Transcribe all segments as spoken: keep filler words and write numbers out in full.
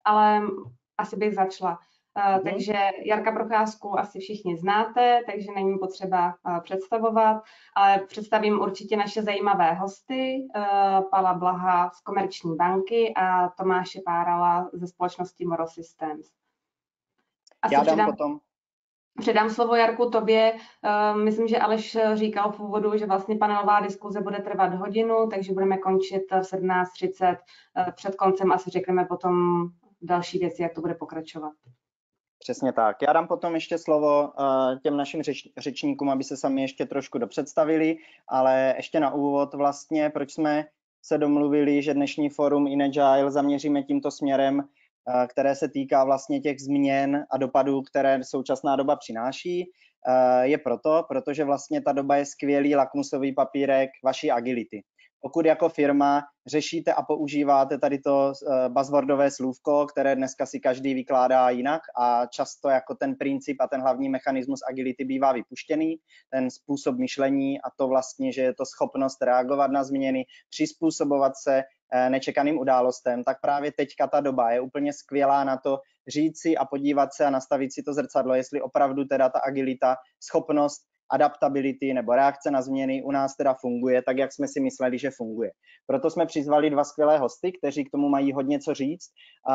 ale asi bych začala. Mm. Takže Jarka Procházku asi všichni znáte, takže není potřeba představovat, ale představím určitě naše zajímavé hosty, Pavla Blaha z Komerční banky a Tomáše Párala ze společnosti Moro Systems. Asi Já dám předám, potom. Předám slovo Jarku tobě. Myslím, že Aleš říkal v úvodu, že vlastně panelová diskuze bude trvat hodinu, takže budeme končit v sedmnáct třicet. Před koncem asi řekneme potom další věci, jak to bude pokračovat. Přesně tak. Já dám potom ještě slovo těm našim řeč, řečníkům, aby se sami ještě trošku dopředstavili, ale ještě na úvod vlastně, proč jsme se domluvili, že dnešní fórum InAgile zaměříme tímto směrem, které se týká vlastně těch změn a dopadů, které současná doba přináší, je proto, protože vlastně ta doba je skvělý lakmusový papírek vaší agility. Pokud jako firma řešíte a používáte tady to buzzwordové slůvko, které dneska si každý vykládá jinak a často jako ten princip a ten hlavní mechanismus agility bývá vypuštěný, ten způsob myšlení a to vlastně, že je to schopnost reagovat na změny, přizpůsobovat se nečekaným událostem, tak právě teďka ta doba je úplně skvělá na to říct si a podívat se a nastavit si to zrcadlo, jestli opravdu teda ta agilita, schopnost adaptability nebo reakce na změny u nás teda funguje tak, jak jsme si mysleli, že funguje. Proto jsme přizvali dva skvělé hosty, kteří k tomu mají hodně co říct,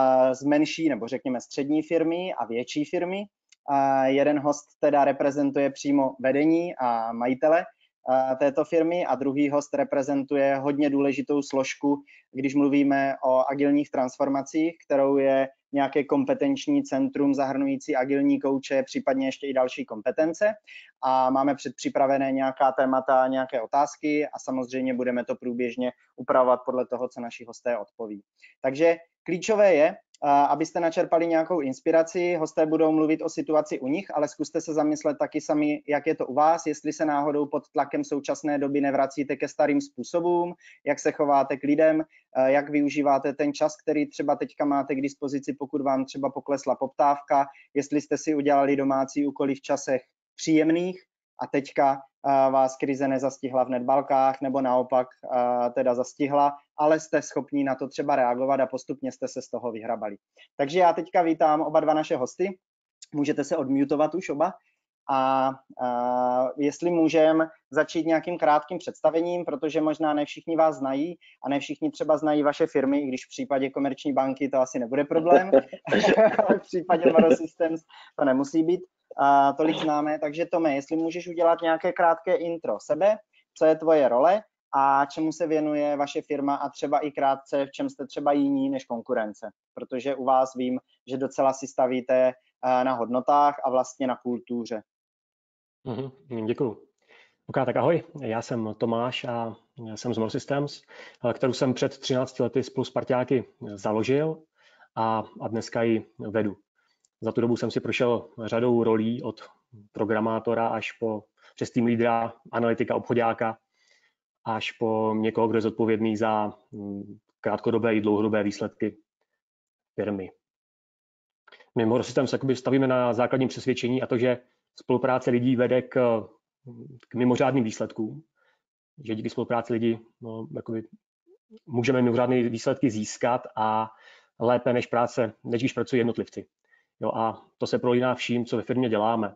z menší nebo řekněme střední firmy a větší firmy. Jeden host teda reprezentuje přímo vedení a majitele této firmy a druhý host reprezentuje hodně důležitou složku, když mluvíme o agilních transformacích, kterou je nějaké kompetenční centrum zahrnující agilní kouče, případně ještě i další kompetence. A máme předpřipravené nějaká témata, nějaké otázky a samozřejmě budeme to průběžně upravovat podle toho, co naši hosté odpoví. Takže klíčové je, abyste načerpali nějakou inspiraci, hosté budou mluvit o situaci u nich, ale zkuste se zamyslet taky sami, jak je to u vás, jestli se náhodou pod tlakem současné doby nevracíte ke starým způsobům, jak se chováte k lidem, jak využíváte ten čas, který třeba teďka máte k dispozici, pokud vám třeba poklesla poptávka, jestli jste si udělali domácí úkoly v časech příjemných a teďka vás krize nezastihla v nedbalkách nebo naopak teda zastihla, ale jste schopni na to třeba reagovat a postupně jste se z toho vyhrabali. Takže já teďka vítám oba dva naše hosty, můžete se odmutovat už oba a, a jestli můžeme začít nějakým krátkým představením, protože možná ne všichni vás znají a ne všichni třeba znají vaše firmy, i když v případě Komerční banky to asi nebude problém, ale v případě Moro Systems to nemusí být a tolik známé, takže Tome, jestli můžeš udělat nějaké krátké intro sebe, co je tvoje role a čemu se věnuje vaše firma a třeba i krátce, v čem jste třeba jiní než konkurence, protože u vás vím, že docela si stavíte na hodnotách a vlastně na kultuře. Mm-hmm, děkuju. Ok, tak ahoj, já jsem Tomáš a jsem z Moro Systems, kterou jsem před třinácti lety spolu s parťáky založil a, a dneska ji vedu. Za tu dobu jsem si prošel řadou rolí od programátora až po přes tým lídra, analytika, obchodáka, až po někoho, kdo je zodpovědný za krátkodobé i dlouhodobé výsledky firmy. My Moro Systems stavíme na základním přesvědčení a to, že spolupráce lidí vede k, k mimořádným výsledkům, že díky spolupráci lidí no, můžeme mimořádné výsledky získat a lépe než práce, než když pracují jednotlivci. Jo, a to se prolíná vším, co ve firmě děláme.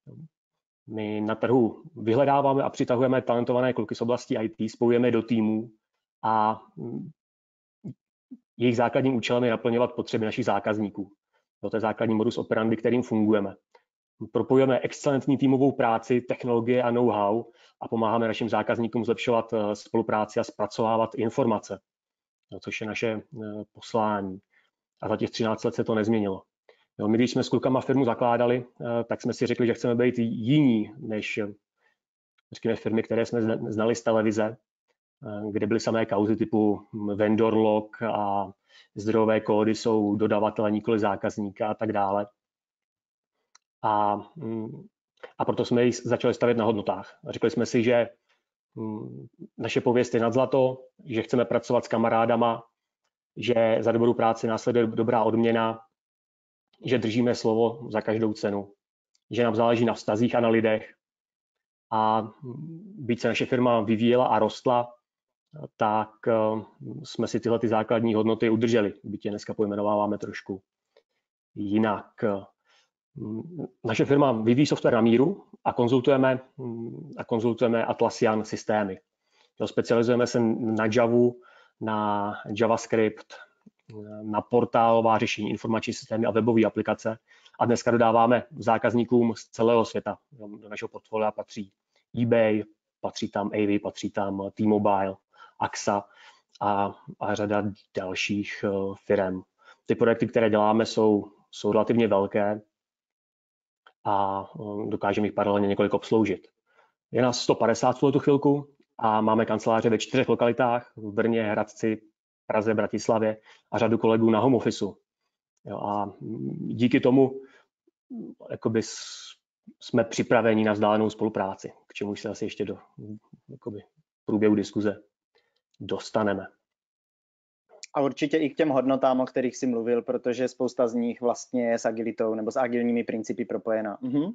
My na trhu vyhledáváme a přitahujeme talentované kluky z oblasti í té, spojujeme do týmů a jejich základním účelem je naplňovat potřeby našich zákazníků. To je základní modus operandi, kterým fungujeme. Propojujeme excelentní týmovou práci, technologie a know-how a pomáháme našim zákazníkům zlepšovat spolupráci a zpracovávat informace, což je naše poslání. A za těch třináct let se to nezměnilo. Jo, my, když jsme s klukama firmu zakládali, tak jsme si řekli, že chceme být jiní než řekněme, firmy, které jsme znali z televize, kde byly samé kauzy typu vendor lock a zdrojové kódy jsou dodavatele, nikoli zákazníka a tak dále. A, a proto jsme ji začali stavět na hodnotách. Řekli jsme si, že naše pověst je nad zlato, že chceme pracovat s kamarádama, že za dobrou práci následuje dobrá odměna, že držíme slovo za každou cenu, že nám záleží na vztazích a na lidech. A byť se naše firma vyvíjela a rostla, tak jsme si tyhle ty základní hodnoty udrželi, byť je dneska pojmenováváme trošku jinak. Naše firma vyvíjí software na míru a konzultujeme, a konzultujeme Atlassian systémy. Specializujeme se na Javu, na JavaScript, na portálová řešení, informační systémy a webové aplikace. A dneska dodáváme zákazníkům z celého světa. Do našeho portfolia patří eBay, patří tam A V, patří tam T-Mobile, A X A a, a řada dalších firem. Ty projekty, které děláme, jsou, jsou relativně velké a dokážeme jich paralelně několik obsloužit. Je nás sto padesát v tuto chvilku a máme kanceláře ve čtyřech lokalitách, v Brně, Hradci, Praze, Bratislavě a řadu kolegů na home officeu. Jo, a díky tomu jakoby jsme připraveni na vzdálenou spolupráci, k čemu se asi ještě do jakoby, průběhu diskuze dostaneme. A určitě i k těm hodnotám, o kterých jsi mluvil, protože spousta z nich vlastně je s agilitou nebo s agilními principy propojena. Mhm.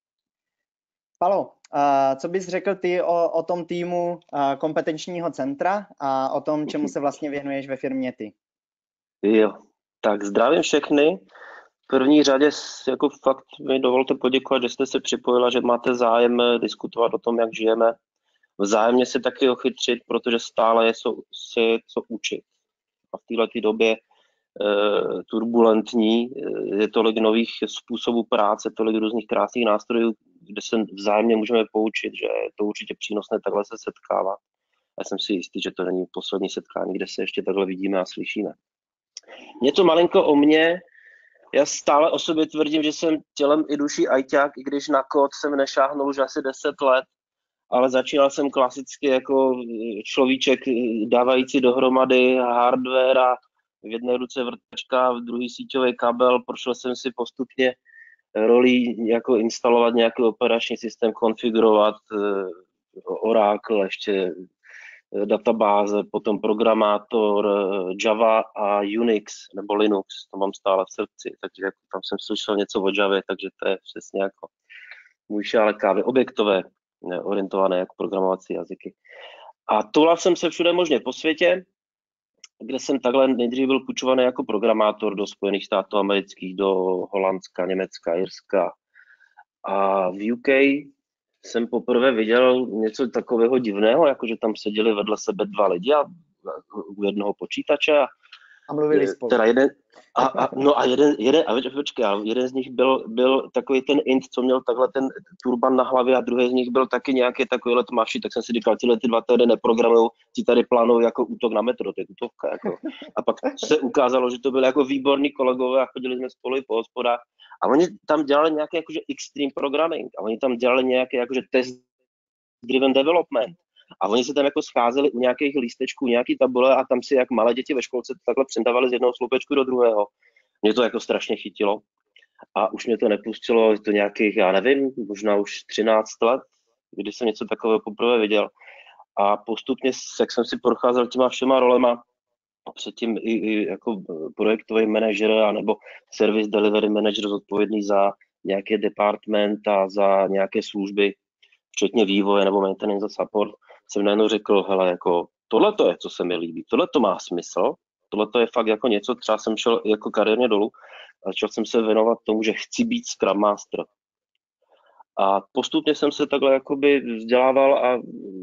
Palo, co bys řekl ty o, o tom týmu kompetenčního centra a o tom, čemu se vlastně věnuješ ve firmě ty? Jo, tak zdravím všechny. V první řadě jako fakt mi dovolte poděkovat, že jste se připojila, že máte zájem diskutovat o tom, jak žijeme. Vzájemně se taky ochytřit, protože stále je co, se co učit. A v této době e, turbulentní je tolik nových způsobů práce, tolik různých krásných nástrojů, kde se vzájemně můžeme poučit, že je to určitě přínosné takhle se setkávat. Já jsem si jistý, že to není poslední setkání, kde se ještě takhle vidíme a slyšíme. Něco malinko o mně. Já stále o sobě tvrdím, že jsem tělem i duší ajťák, i když na kód jsem nešáhnul už asi deset let, ale začínal jsem klasicky jako človíček dávající dohromady hardware a v jedné ruce vrtačka, v druhý síťový kabel. Prošel jsem si postupně rolí jako instalovat nějaký operační systém, konfigurovat Oracle, ještě databáze, potom programátor Java a Unix nebo Linux, to mám stále v srdci, takže jako tam jsem slyšel něco o Javě, takže to je přesně jako můj šálek kávy, objektové orientované jako programovací jazyky. A tohle jsem se všude možně po světě, kde jsem takhle nejdřív byl půjčovaný jako programátor do Spojených států amerických, do Holandska, Německa, Irska. A v U K jsem poprvé viděl něco takového divného, jako že tam seděli vedle sebe dva lidi a u jednoho počítače. A, a mluvili spolu. Teda jeden, a, a, no a jeden, jeden, a počkej, jeden z nich byl, byl takový ten int, co měl takhle ten turban na hlavě a druhý z nich byl taky nějaký takovýhle tmavší, tak jsem si říkal, tyhle ty dva tady neprogramujou, ti tady plánují jako útok na metro, to je útovka. Jako. A pak se ukázalo, že to byly jako výborní kolegové a chodili jsme spolu po hospodách. A oni tam dělali nějaký jakože extreme programming a oni tam dělali nějaký jakože test driven development. A oni se tam jako scházeli u nějakých lístečků, nějaký tabule a tam si jak malé děti ve školce takhle přendávali z jednoho sloupečku do druhého. Mě to jako strašně chytilo a už mě to nepustilo, je to nějakých, já nevím, možná už třináct let, kdy jsem něco takového poprvé viděl. A postupně, jak jsem si procházel těma všema rolema, předtím i, i jako projektový manažer nebo service delivery manager zodpovědný za nějaké department a za nějaké služby, včetně vývoje nebo maintenance a support, jsem najednou řekl, hele, jako tohle to je, co se mi líbí, tohle to má smysl, tohle to je fakt jako něco, třeba jsem šel jako kariérně dolů a začal jsem se věnovat tomu, že chci být Scrum Master. A postupně jsem se takhle jakoby vzdělával a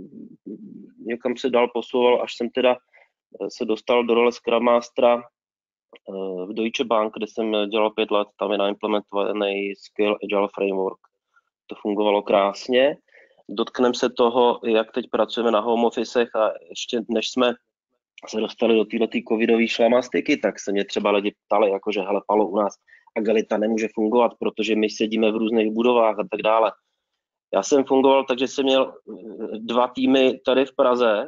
někam se dál posouval, až jsem teda se dostal do role Scrum Mastera v Deutsche Bank, kde jsem dělal pět let, tam je naimplementovaný Scale Agile Framework. To fungovalo krásně. Dotkneme se toho, jak teď pracujeme na home officech a ještě než jsme se dostali do této covidové šlamastiky, tak se mě třeba lidi ptali, jakože hele Palo, u nás agilita nemůže fungovat, protože my sedíme v různých budovách a tak dále. Já jsem fungoval tak, že jsem měl dva týmy tady v Praze,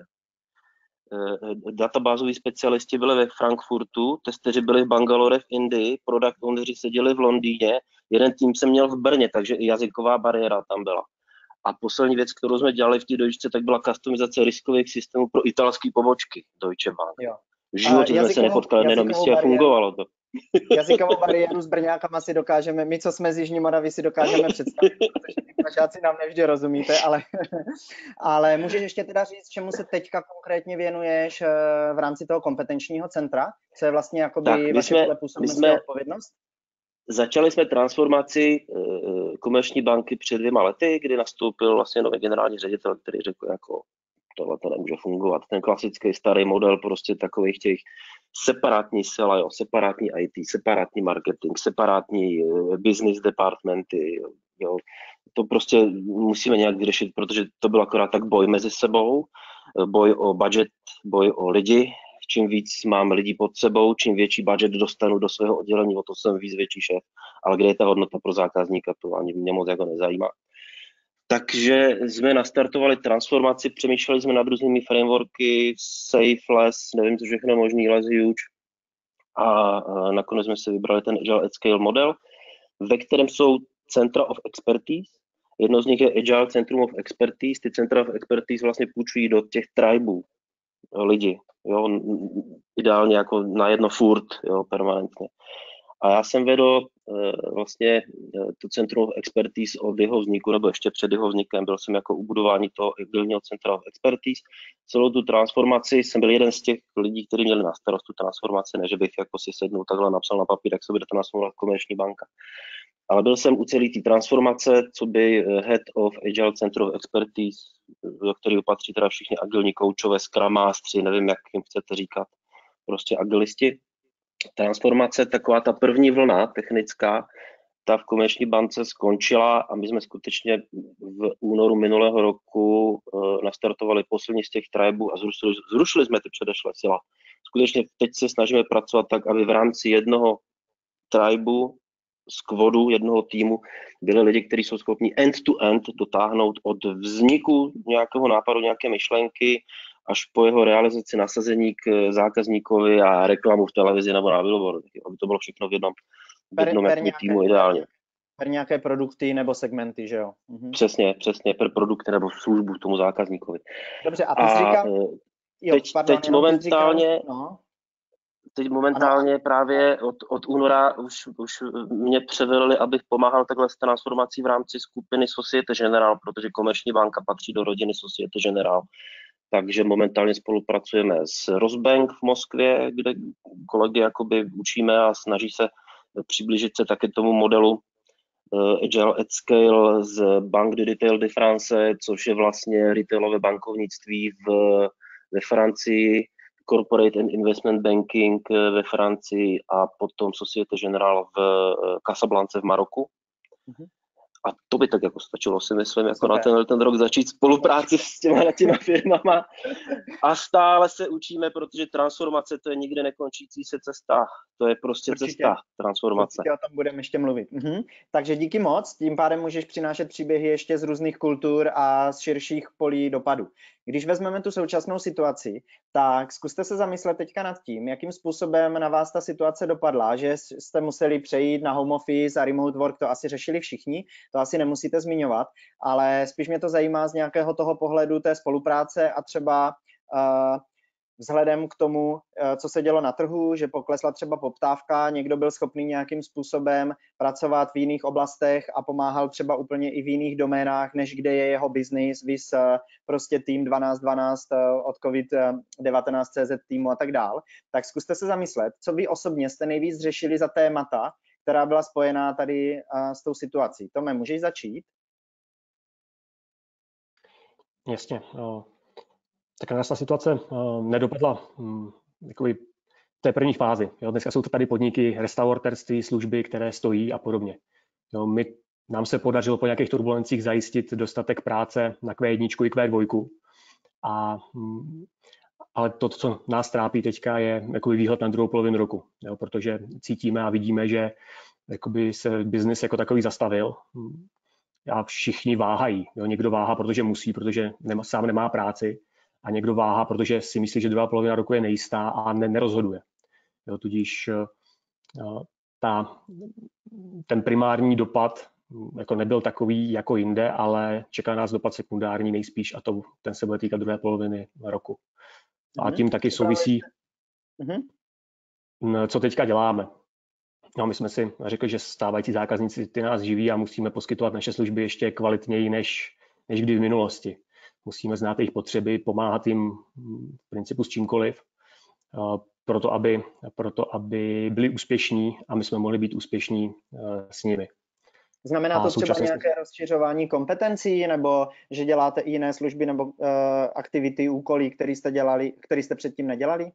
databázoví specialisti byli ve Frankfurtu, testeři byli v Bangalore v Indii, product owneři seděli v Londýně, jeden tým jsem měl v Brně, takže i jazyková bariéra tam byla. A poslední věc, kterou jsme dělali v té Deutsche, tak byla customizace riskových systémů pro italské pobočky Deutsche Bank. Jo. V životě jsme se nepotkali na jednom místě a fungovalo to. jazykovou bariéru s Brňákama si dokážeme, my, co jsme z Jižní Moravy, si dokážeme představit, protože ty pražáci nám nevždy rozumíte, ale, ale můžeš ještě teda říct, čemu se teďka konkrétně věnuješ v rámci toho kompetenčního centra? Co je vlastně jakoby vaše pole působnosti a odpovědnost? Začali jsme transformaci Komerční banky před dvěma lety, kdy nastoupil vlastně nový generální ředitel, který řekl, jako tohle to nemůže fungovat. Ten klasický starý model prostě takových těch separátní sela, jo, separátní í té, separátní marketing, separátní business departmenty, jo. To prostě musíme nějak vyřešit, protože to byl akorát tak boj mezi sebou, boj o budget, boj o lidi. Čím víc mám lidí pod sebou, čím větší budget dostanu do svého oddělení, o to jsem víc větší šéf. Ale kde je ta hodnota pro zákazníka, to ani mě moc jako nezajímá. Takže jsme nastartovali transformaci, přemýšleli jsme nad různými frameworky, Safe, Less, nevím, co všechno možný, Less, Huge. A nakonec jsme si vybrali ten Agile at Scale model, ve kterém jsou Centra of Expertise. Jedno z nich je Agile Centrum of Expertise. Ty Centra of Expertise vlastně půjčují do těch tribů lidi, jo, ideálně jako na jedno furt, jo, permanentně. A já jsem vedl uh, vlastně uh, to Centrum of Expertise od jeho vzniku, nebo ještě před jeho vznikem, byl jsem jako u budování toho agilního Centra of Expertise. Celou tu transformaci jsem byl jeden z těch lidí, kteří měli na starost tu transformaci, ne že bych jako si sednul takhle napsal na papír, jak se bude transformovat Komerční banka. Ale byl jsem u celé té transformace, co by Head of Agile Center of Expertise, do kterého patří teda všichni agilní koučové, scrum mastery, nevím, jak jim chcete říkat, prostě agilisti. Transformace, taková ta první vlna technická, ta v Komerční bance skončila a my jsme skutečně v únoru minulého roku uh, nastartovali poslední z těch tribů a zrušili, zrušili jsme ty předešlé sila. Skutečně teď se snažíme pracovat tak, aby v rámci jednoho tribu, skvodu, jednoho týmu byli lidi, kteří jsou schopni end-to-end dotáhnout od vzniku nějakého nápadu, nějaké myšlenky, až po jeho realizaci, nasazení k zákazníkovi a reklamu v televizi nebo na billboardu, aby to bylo všechno v jednom, v jednom per, per nějaké, týmu ideálně. Per nějaké produkty nebo segmenty, že jo? Mhm. Přesně, přesně, per produkty nebo službu tomu zákazníkovi. Dobře, a ty jsi říkal... Jo, teď, pardon, teď momentálně... Říkal, no. Teď momentálně ano. právě od, od února už, už mě převelili, abych pomáhal takhle s transformací v rámci skupiny Societe Generale, protože Komerční banka patří do rodiny Societe Generale. Takže momentálně spolupracujeme s Rosbank v Moskvě, kde kolegy jakoby učíme a snaží se přiblížit se také tomu modelu uh, Agile at Scale z Banque de Retail de France, což je vlastně retailové bankovnictví v, ve Francii, Corporate and Investment Banking ve Francii a potom Societe Generale v Casablance v Maroku. Mm-hmm. A to by tak jako stačilo, si myslím, jako na ten, ten rok začít spolupráci s těma, těma firmama. A stále se učíme, protože transformace to je nikde nekončící se cesta. To je prostě určitě cesta, transformace. Určitě o tom budeme ještě mluvit. Mhm. Takže díky moc, tím pádem můžeš přinášet příběhy ještě z různých kultur a z širších polí dopadu. Když vezmeme tu současnou situaci, tak zkuste se zamyslet teďka nad tím, jakým způsobem na vás ta situace dopadla, že jste museli přejít na home office a remote work, to asi řešili všichni, to asi nemusíte zmiňovat, ale spíš mě to zajímá z nějakého toho pohledu té spolupráce a třeba uh, vzhledem k tomu, co se dělo na trhu, že poklesla třeba poptávka, někdo byl schopný nějakým způsobem pracovat v jiných oblastech a pomáhal třeba úplně i v jiných doménách, než kde je jeho biznis, vys prostě tým dvanáct dvanáct od covid devatenáct tečka cé zet týmu a tak dál. Tak zkuste se zamyslet, co vy osobně jste nejvíc řešili za témata, která byla spojená tady s tou situací. Tome, můžeš začít? Jasně. No. Tak nás ta situace uh, nedopadla um, jakoby v té první fázi. Jo. Dneska jsou to tady podniky, restauratorství, služby, které stojí a podobně. Jo, my, nám se podařilo po nějakých turbulencích zajistit dostatek práce na Q jedna i Q dva. A, um, ale to, co nás trápí teďka, je jakoby výhled na druhou polovinu roku. Jo, protože cítíme a vidíme, že jakoby se biznis jako takový zastavil. A všichni váhají. Jo. Někdo váhá, protože musí, protože nema, sám nemá práci. A někdo váhá, protože si myslí, že druhá polovina roku je nejistá a ne, nerozhoduje. Jo, tudíž uh, ta, ten primární dopad jako nebyl takový jako jinde, ale čeká nás dopad sekundární nejspíš a to, ten se bude týkat druhé poloviny roku. A tím taky souvisí, co teďka děláme. No, my jsme si řekli, že stávající zákazníci ty nás živí a musíme poskytovat naše služby ještě kvalitněji než, než kdy v minulosti. Musíme znát jejich potřeby, pomáhat jim v principu s čímkoliv, proto aby, proto aby byli úspěšní a my jsme mohli být úspěšní s nimi. Znamená to třeba současně nějaké rozšiřování kompetencí, nebo že děláte i jiné služby nebo uh, aktivity, úkoly, které jste dělali, které jste předtím nedělali?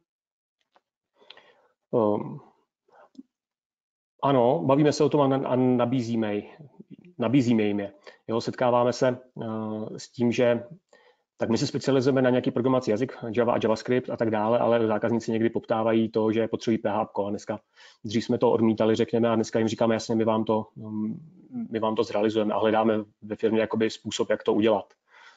Um, ano, bavíme se o tom a, a nabízíme, nabízíme jim je. Jo, setkáváme se uh, s tím, že tak my se specializujeme na nějaký programací jazyk, Java a JavaScript a tak dále, ale zákazníci někdy poptávají to, že potřebují P H P a dneska, dřív jsme to odmítali, řekněme, a dneska jim říkáme, jasně, my vám to, my vám to zrealizujeme a hledáme ve firmě jakoby způsob, jak to udělat.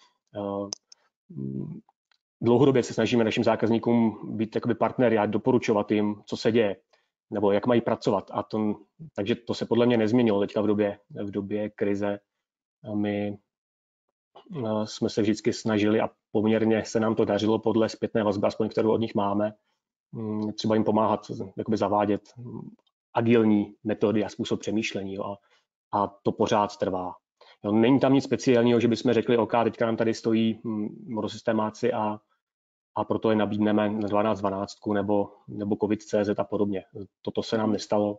Dlouhodobě se snažíme našim zákazníkům být jakoby partnery a doporučovat jim, co se děje, nebo jak mají pracovat. A to, takže to se podle mě nezměnilo teďka v době, v době krize. My jsme se vždycky snažili a poměrně se nám to dařilo podle zpětné vazby, aspoň kterou od nich máme, třeba jim pomáhat jakoby zavádět agilní metody a způsob přemýšlení, jo, a, a to pořád trvá. Jo, není tam nic speciálního, že bychom řekli, OK, teďka nám tady stojí modosystémáci a, a proto je nabídneme na dvanáct dvanáct nebo, nebo covid tečka cé zet a podobně. Toto se nám nestalo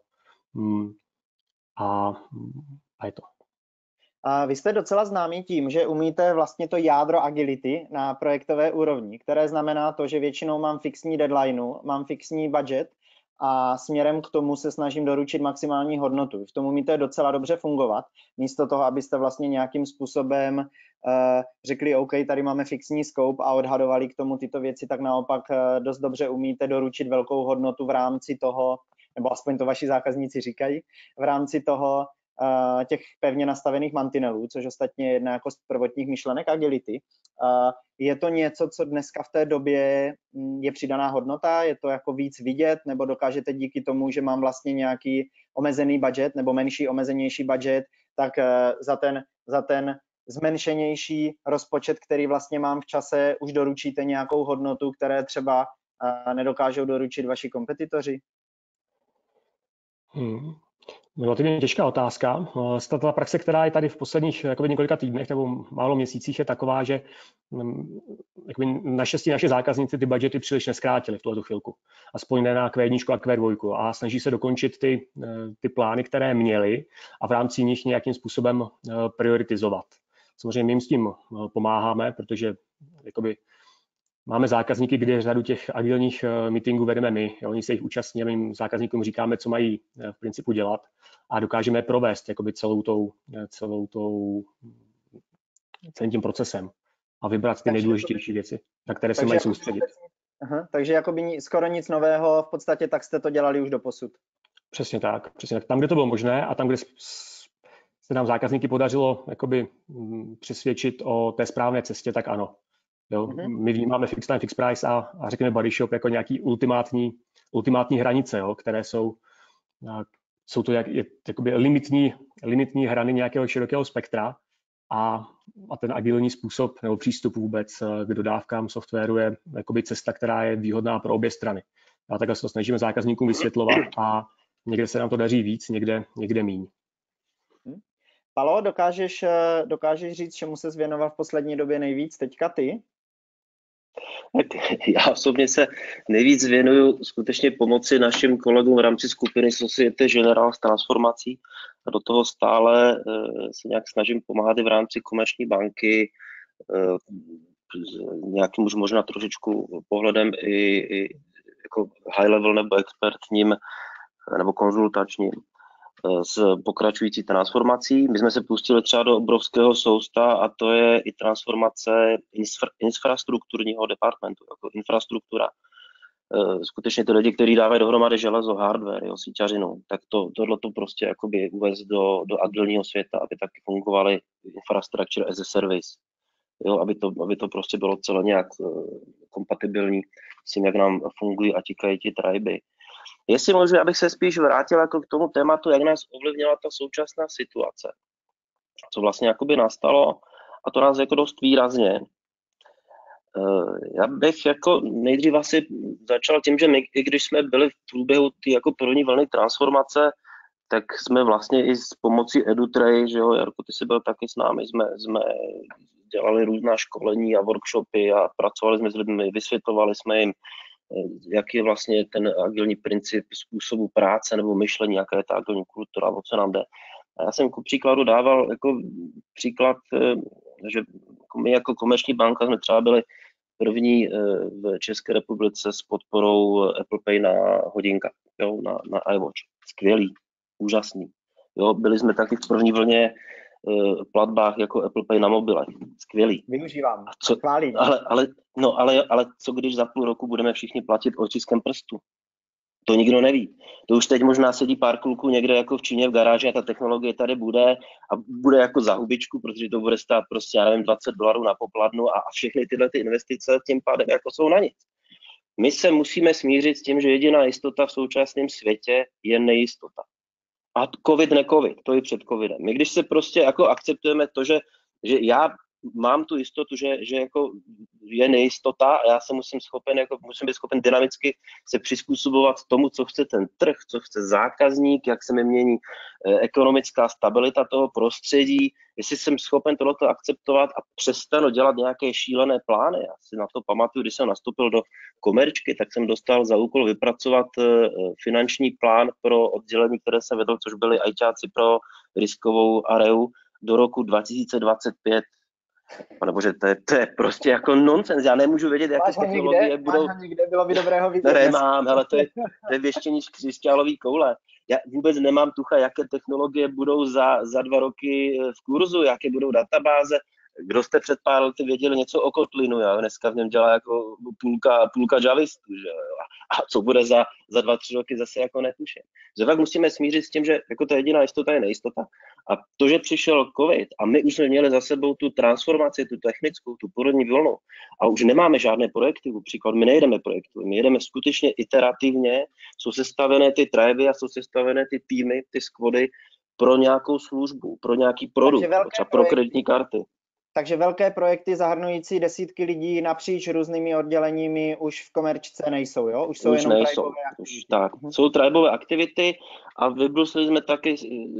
a, a je to. A vy jste docela známí tím, že umíte vlastně to jádro agility na projektové úrovni, které znamená to, že většinou mám fixní deadline, mám fixní budget a směrem k tomu se snažím doručit maximální hodnotu. V tom umíte docela dobře fungovat, místo toho, abyste vlastně nějakým způsobem uh, řekli, OK, tady máme fixní scope a odhadovali k tomu tyto věci, tak naopak uh, dost dobře umíte doručit velkou hodnotu v rámci toho, nebo aspoň to vaši zákazníci říkají, v rámci toho, Uh, těch pevně nastavených mantinelů, což ostatně je jedna jako z prvotních myšlenek agility. Uh, je to něco, co dneska v té době je přidaná hodnota? Je to jako víc vidět? Nebo dokážete díky tomu, že mám vlastně nějaký omezený budget nebo menší, omezenější budget, tak uh, za ten, za ten zmenšenější rozpočet, který vlastně mám v čase, už doručíte nějakou hodnotu, které třeba uh, nedokážou doručit vaši kompetitoři? Hmm. Relativně těžká otázka. Ta praxe, která je tady v posledních jakoby, několika týdnech nebo málo měsících, je taková, že jakoby, naštěstí naše zákazníci ty budgety příliš neskrátili v tuhle chvilku. Aspoň ne na Q jedna a Q dva. A snaží se dokončit ty, ty plány, které měli a v rámci nich nějakým způsobem prioritizovat. Samozřejmě my jim s tím pomáháme, protože jakoby, máme zákazníky, kde řadu těch agilních meetingů vedeme my. Jo, oni se jich účastní a my jim zákazníkům říkáme, co mají v principu dělat a dokážeme provést jakoby celou tou, celou tou, celým tím procesem a vybrat ty takže nejdůležitější věci, na které se mají soustředit. Aha, takže jakoby skoro nic nového, v podstatě tak jste to dělali už doposud. Přesně tak. Přesně tak. Tam, kde to bylo možné a tam, kde se nám zákazníky podařilo jakoby přesvědčit o té správné cestě, tak ano. Jo, mm-hmm. My vnímáme fixed time, fixed price a, a řekněme body shop jako nějaký ultimátní, ultimátní hranice, jo, které jsou, jsou to jak, je, jakoby limitní, limitní hrany nějakého širokého spektra a, a ten agilní způsob nebo přístup vůbec k dodávkám softwaru je jakoby cesta, která je výhodná pro obě strany. A takhle se to snažíme zákazníkům vysvětlovat a někde se nám to daří víc, někde, někde míň. Palo, dokážeš, dokážeš říct, čemu se věnoval v poslední době nejvíc teďka ty? Já osobně se nejvíc věnuju skutečně pomoci našim kolegům v rámci skupiny Societe Generale s transformací a do toho stále se nějak snažím pomáhat i v rámci komerční banky, nějakým už možná trošičku pohledem i, i jako high level nebo expertním nebo konzultačním s pokračující transformací. My jsme se pustili třeba do obrovského sousta a to je i transformace infra, infrastrukturního departmentu, jako infrastruktura. Skutečně ty lidi, kteří dávají dohromady železo, hardware, jo, síťařinu, tak to, tohle to prostě jakoby uvést do, do agilního světa, aby taky fungovaly infrastructure as a service, jo, aby, to, aby to prostě bylo celé nějak kompatibilní s tím, jak nám fungují a tikají ti triby. Jestli možná, abych se spíš vrátil jako k tomu tématu, jak nás ovlivnila ta současná situace, co vlastně jakoby nastalo, a to nás jako dost výrazně. Já bych jako nejdřív asi začal tím, že my, i když jsme byli v průběhu ty jako první vlny transformace, tak jsme vlastně i s pomocí EduTray, že jo, Jarko, ty jsi byl taky s námi, jsme, jsme dělali různá školení a workshopy a pracovali jsme s lidmi, vysvětlovali jsme jim, jak je vlastně ten agilní princip způsobu práce nebo myšlení, jaká je ta agilní kultura, o co nám jde. A já jsem ku příkladu dával jako příklad, že my jako komerční banka jsme třeba byli první v České republice s podporou Apple Pay na hodinkách, jo, na, na iWatch. Skvělý, úžasný. Jo, byli jsme taky v první vlně platbách jako Apple Pay na mobilech. Skvělý. Využívám. Co, ale, ale, no, ale, ale co když za půl roku budeme všichni platit otiskem prstu? To nikdo neví. To už teď možná sedí pár kluků někde jako v Číně v garáži a ta technologie tady bude a bude jako za hubičku, protože to bude stát prostě, já nevím, dvacet dolarů na popladnu a, a všechny tyhle ty investice tím pádem jako jsou na nic. My se musíme smířit s tím, že jediná jistota v současném světě je nejistota. A covid ne covid, to je před covidem. My když se prostě jako akceptujeme to, že, že já mám tu jistotu, že, že jako je nejistota a já se musím schopen, jako musím být schopen dynamicky se přizpůsobovat tomu, co chce ten trh, co chce zákazník, jak se mi mění eh, ekonomická stabilita toho prostředí, jestli jsem schopen tohleto akceptovat a přestanu dělat nějaké šílené plány. Já si na to pamatuju, když jsem nastoupil do komerčky, tak jsem dostal za úkol vypracovat eh, finanční plán pro oddělení, které jsem vedl, což byli ajťáci pro riskovou areu do roku dva tisíce dvacet pět. Pane bože, to je, to je prostě jako nonsens. Já nemůžu vědět, jaké technologie někde? budou... Máš někde? Bylo by dobré ho vidět. Nemám, ale to je, to je věštění z křišťálový koule. Já vůbec nemám tucha, jaké technologie budou za, za dva roky v kurzu, jaké budou databáze. Kdo jste před pár lety věděli něco o Kotlinu, já dneska v něm dělá jako půlka, půlka javistů, že jo. A co bude za, za dva, tři roky zase jako netuším. Že tak musíme smířit s tím, že jako ta jediná jistota je nejistota. A to, že přišel covid a my už jsme měli za sebou tu transformaci, tu technickou, tu porodní vlnu a už nemáme žádné projekty, příklad my nejedeme projekty, my jedeme skutečně iterativně, jsou sestavené ty triby a jsou sestavené ty týmy, ty squady pro nějakou službu, pro nějaký produkt, třeba pro kreditní karty. Takže velké projekty zahrnující desítky lidí napříč různými odděleními už v komerčce nejsou, jo? Už jsou už jenom nejsou. tribové aktivity. Už, tak. Jsou tribové aktivity a vybrusili jsme taky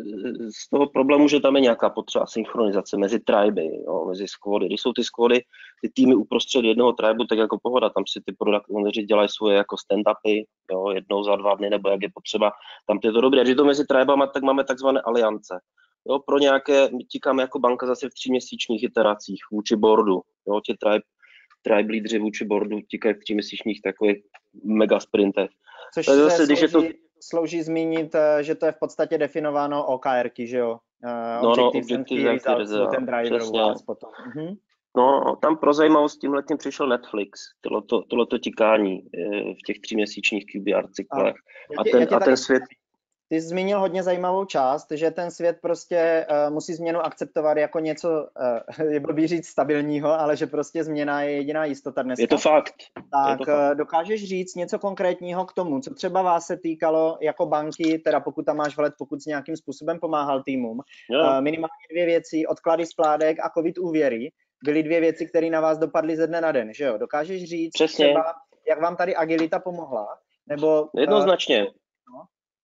z toho problému, že tam je nějaká potřeba synchronizace mezi triby, jo? Mezi squady. Když jsou ty squady, ty týmy uprostřed jednoho tribu, tak jako pohoda, tam si ty product owneři dělají svoje jako stand-upy, jo? Jednou za dva dny, nebo jak je potřeba. Tam to je to dobré. A když to mezi tribama, tak máme takzvané aliance. Jo, pro nějaké, my tíkáme jako banka zase v tříměsíčních iteracích vůči boardu. Jo, tě tribe, tribe lídři vůči boardu tíkají v tříměsíčních takových mega sprintech. Což zase, se když slouží, je to... slouží zmínit, že to je v podstatě definováno O K R ky, že jo? Uh, no, no, Objective and Key Results, ten driver u vás potom. Uh-huh. No, tam pro zajímavost tímhletím přišel Netflix, tohleto, tohleto tíkání v těch tříměsíčních Q B R cyklech. A, a ten, a ten svět... Ty jsi zmínil hodně zajímavou část, že ten svět prostě uh, musí změnu akceptovat jako něco, uh, je blbý říct stabilního, ale že prostě změna je jediná jistota dneska. Je to fakt. Tak to fakt. Dokážeš říct něco konkrétního k tomu, co třeba vás se týkalo jako banky, teda pokud tam máš vhled, pokud jsi nějakým způsobem pomáhal týmům. Uh, minimálně dvě věci, odklady spládek a covid úvěry, byly dvě věci, které na vás dopadly ze dne na den, že jo? Dokážeš říct Přesně. třeba, jak vám tady agilita pomohla? Nebo, Jednoznačně. Uh, no?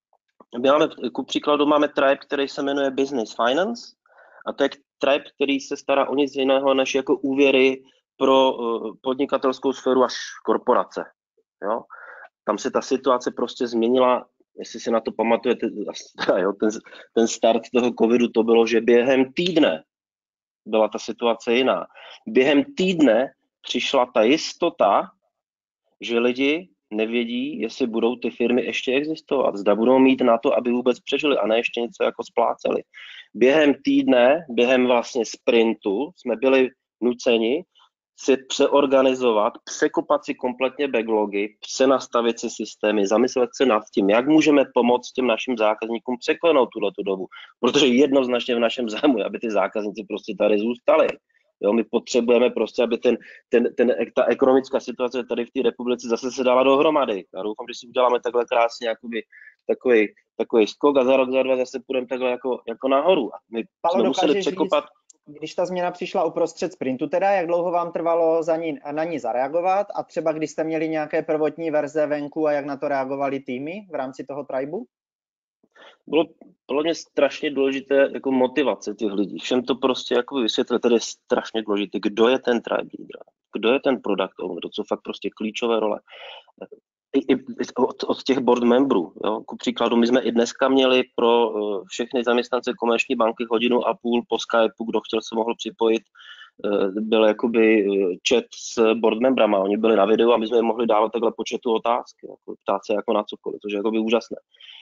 My máme, ku příkladu máme tribe, který se jmenuje Business Finance a to je tribe, který se stará o nic jiného než jako úvěry pro podnikatelskou sféru až korporace. Jo? Tam se ta situace prostě změnila, jestli si na to pamatujete, jo, ten, ten start toho covidu to bylo, že během týdne byla ta situace jiná. Během týdne přišla ta jistota, že lidi nevědí, jestli budou ty firmy ještě existovat, zda budou mít na to, aby vůbec přežili a ne ještě něco jako spláceli. Během týdne, během vlastně sprintu jsme byli nuceni si přeorganizovat, překopat si kompletně backlogy, přenastavit si systémy, zamyslet se nad tím, jak můžeme pomoct těm našim zákazníkům překlenout tuhletu dobu, protože jednoznačně v našem zájmu je, aby ty zákazníci prostě tady zůstali. Jo, my potřebujeme prostě, aby ten, ten, ten, ta ekonomická situace tady v té republice zase se dala dohromady. Já doufám, že si uděláme takhle krásně jakoby, takový, takový skok a za rok, za dva zase půjdeme takhle jako, jako nahoru. A my Palo, jsme museli překopat. Říct, když ta změna přišla uprostřed sprintu, teda jak dlouho vám trvalo za ní, na ní zareagovat a třeba když jste měli nějaké prvotní verze venku a jak na to reagovali týmy v rámci toho tribu? bylo podle mě strašně důležité jako motivace těch lidí. Všem to prostě jako vysvětlit, tedy je strašně důležité, kdo je ten tribe leader, kdo je ten product owner, to jsou fakt prostě klíčové role. I, i od, od těch board memberů. Jo. Ku příkladu, my jsme i dneska měli pro uh, všechny zaměstnance Komerční banky hodinu a půl po Skypeu, kdo chtěl se mohl připojit, uh, byl jakoby chat s board membrama, oni byli na videu a my jsme jim mohli dávat takhle po chatu otázky, jako ptát se jako na cokoliv, což je jakoby úžasné.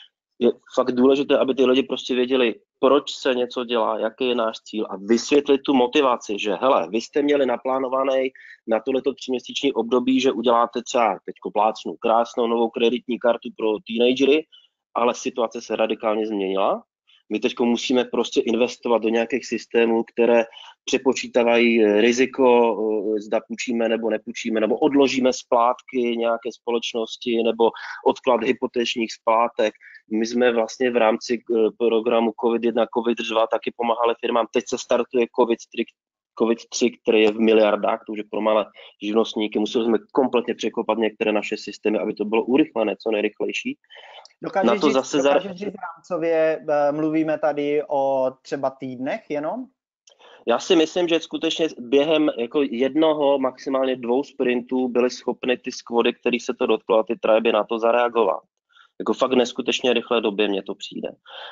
Je fakt důležité, aby ty lidi prostě věděli, proč se něco dělá, jaký je náš cíl a vysvětlit tu motivaci, že hele, vy jste měli naplánovaný na tohleto tříměsíční období, že uděláte třeba teďko plácnu krásnou novou kreditní kartu pro teenagery, ale situace se radikálně změnila. My teď musíme prostě investovat do nějakých systémů, které přepočítávají riziko, zda půjčíme nebo nepůjčíme, nebo odložíme splátky nějaké společnosti, nebo odklad hypotečních splátek. My jsme vlastně v rámci programu COVID jedna, COVID dva taky pomáhali firmám. Teď se startuje COVID tři, COVID tři, který je v miliardách, to už je pro malé živnostníky. Museli jsme kompletně překopat některé naše systémy, aby to bylo urychlené, co nejrychlejší. Dokážeš, Na to říct, zase dokážeš říct rámcově, mluvíme tady o třeba týdnech jenom? Já si myslím, že skutečně během jako jednoho, maximálně dvou sprintů byly schopny ty squady, který se to dotklo, a ty triby na to zareagovat. Jako fakt neskutečně rychlé době mně to přijde.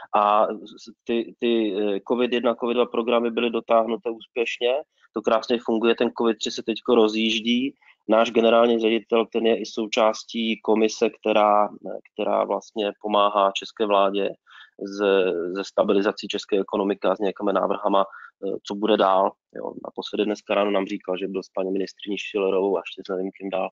A ty, ty COVID jedna, COVID dva programy byly dotáhnuté úspěšně, to krásně funguje, ten COVID tři se teď rozjíždí. Náš generální ředitel, ten je i součástí komise, která, která vlastně pomáhá české vládě ze, ze stabilizací české ekonomiky a s nějakými návrhama, co bude dál. Jo. Naposledy dneska ráno nám říkal, že byl s paní ministryní Schillerovou a ještě nevím, kým dál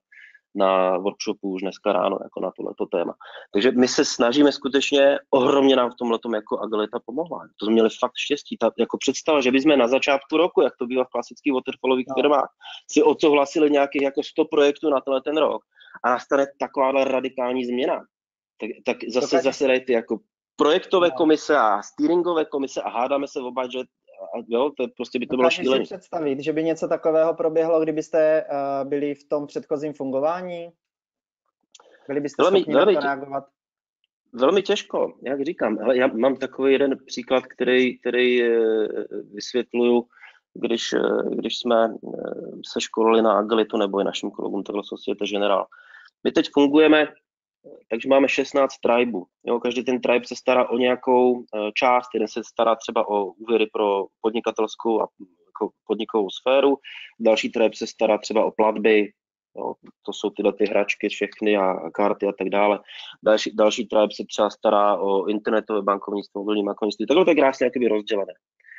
na workshopu už dneska ráno jako na tohleto téma. Takže my se snažíme skutečně, ohromně nám v tomhletom jako agilita pomohla. To jsme měli fakt štěstí. Ta jako představa, že bychom na začátku roku, jak to bývá v klasických waterfallových no. firmách, si odsouhlasili nějakých jako sto projektů na tenhle ten rok a nastane takováhle radikální změna. Tak, tak zase Dokáže... zase dají ty jako projektové no. komise a steeringové komise a hádáme se oba, že a jo, to prostě by to bylo šílené. Dokážeš si představit, že by něco takového proběhlo, kdybyste uh, byli v tom předchozím fungování? Byli byste velmi, schopni velmi, na to reagovat? Velmi těžko, jak říkám. Hele, já mám takový jeden příklad, který, který vysvětluju, když, když jsme se školili na agilitu nebo i našim kolegům takhle Societe Generale. My teď fungujeme, takže máme šestnáct tribů. Jo, každý ten tribe se stará o nějakou část, jeden se stará třeba o úvěry pro podnikatelskou a jako podnikovou sféru, další tribe se stará třeba o platby, jo, to jsou tyhle ty hračky všechny a karty a tak dále. Další, další tribe se třeba stará o internetové bankovnictví, mobilní bankovnictví. Takhle to je krásně jakoby rozdělené.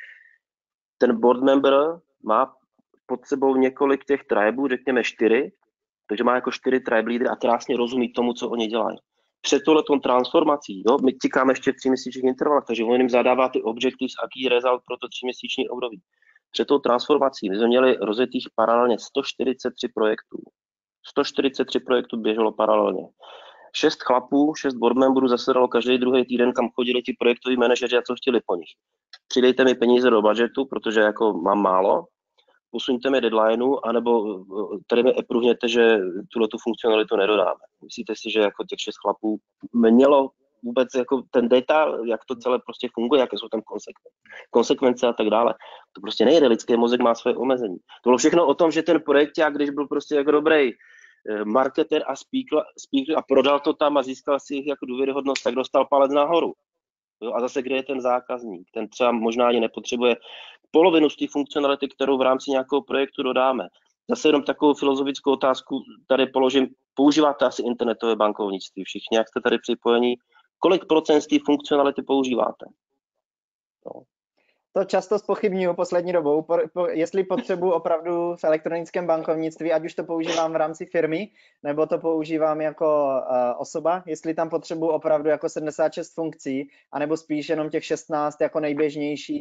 Ten board member má pod sebou několik těch tribů, řekněme čtyři, takže má jako čtyři tribe leadery a krásně rozumí tomu, co oni dělají. Před touhletou transformací, jo, my tikáme ještě v tříměsíčních intervalech, takže on jim zadává ty objectives a key result pro to tříměsíční období. Před tou transformací my jsme měli rozjetých paralelně sto čtyřicet tři projektů. sto čtyřicet tři projektů běželo paralelně. Šest chlapů, šest board memberů zasedalo každý druhý týden, kam chodili ti projektoví manažeři a co chtěli po nich. Přidejte mi peníze do budgetu, protože jako mám málo, posuňte mi deadlineu, anebo tady mi approvněte, že tuhle tu funkcionalitu nedodáme. Myslíte si, že jako těch šest chlapů mělo vůbec jako ten detail, jak to celé prostě funguje, jaké jsou tam konsekvence a tak dále. To prostě nejde, lidský mozek má své omezení. To bylo všechno o tom, že ten projekták, když byl prostě jako dobrý marketer a speaker, speaker a prodal to tam a získal si jich jako důvěryhodnost, tak dostal palec nahoru. Jo, a zase, kde je ten zákazník? Ten třeba možná ani nepotřebuje polovinu z té funkcionality, kterou v rámci nějakého projektu dodáme. Zase jenom takovou filozofickou otázku tady položím. Používáte asi internetové bankovnictví všichni, jak jste tady připojení? Kolik procent z té funkcionality používáte? No. To často zpochybňuji poslední dobou, po, po, jestli potřebuji opravdu v elektronickém bankovnictví, ať už to používám v rámci firmy, nebo to používám jako uh, osoba, jestli tam potřebuji opravdu jako sedmdesát šest funkcí, anebo spíš jenom těch šestnáct jako nejběžnějších,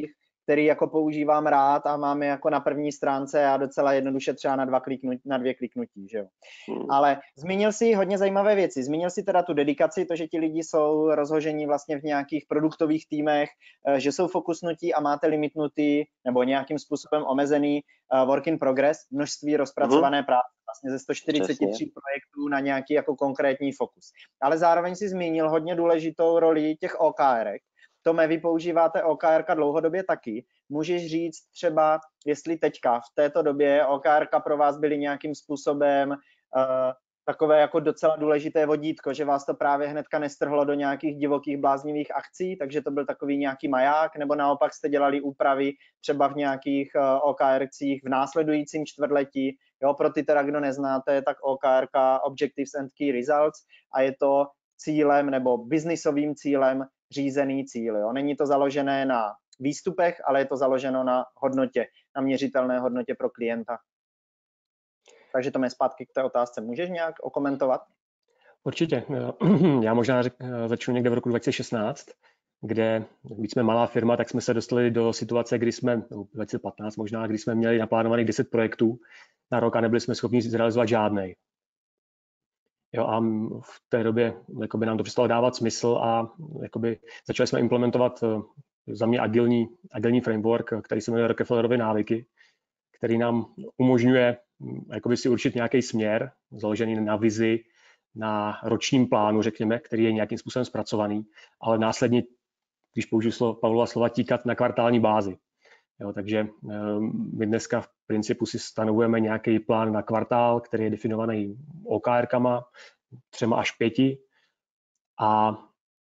který jako používám rád a mám je jako na první stránce a docela jednoduše třeba na, dva kliknutí, na dvě kliknutí. Že jo? Ale zmínil si hodně zajímavé věci. Zmínil si teda tu dedikaci, to, že ti lidi jsou rozhožení vlastně v nějakých produktových týmech, že jsou fokusnutí a máte limitnutý nebo nějakým způsobem omezený work in progress, množství rozpracované mm-hmm. práce, vlastně ze sto čtyřicet tři Přesně. projektů na nějaký jako konkrétní fokus. Ale zároveň si zmínil hodně důležitou roli těch O K R. Tome, vy používáte O K R dlouhodobě taky. Můžeš říct třeba, jestli teďka v této době O K R pro vás byly nějakým způsobem uh, takové jako docela důležité vodítko, že vás to právě hnedka nestrhlo do nějakých divokých bláznivých akcí, takže to byl takový nějaký maják, nebo naopak jste dělali úpravy třeba v nějakých uh, O K R cích v následujícím čtvrtletí. Jo, pro ty teda, kdo neznáte, tak O K R, Objectives and Key Results, a je to cílem nebo biznisovým cílem řízený cíl. Jo. Není to založené na výstupech, ale je to založeno na hodnotě, na měřitelné hodnotě pro klienta. Takže to mě zpátky k té otázce. Můžeš nějak okomentovat? Určitě. Já možná řek, začnu někde v roku dva tisíce šestnáct, kde, když jsme malá firma, tak jsme se dostali do situace, kdy jsme, dva tisíce patnáct možná, kdy jsme měli naplánovaných deset projektů na rok a nebyli jsme schopni zrealizovat žádnej. Jo, a v té době jakoby, nám to přestalo dávat smysl a jakoby, začali jsme implementovat za mě agilní, agilní framework, který se jmenuje Rockefellerovy návyky, který nám umožňuje jakoby, si určit nějaký směr, založený na vizi, na ročním plánu, řekněme, který je nějakým způsobem zpracovaný, ale následně, když použiju slovo, Pavlova slova, tíkat na kvartální bázi. Jo, takže my dneska v principu si stanovujeme nějaký plán na kvartál, který je definovaný O K R kama, třema až pěti a,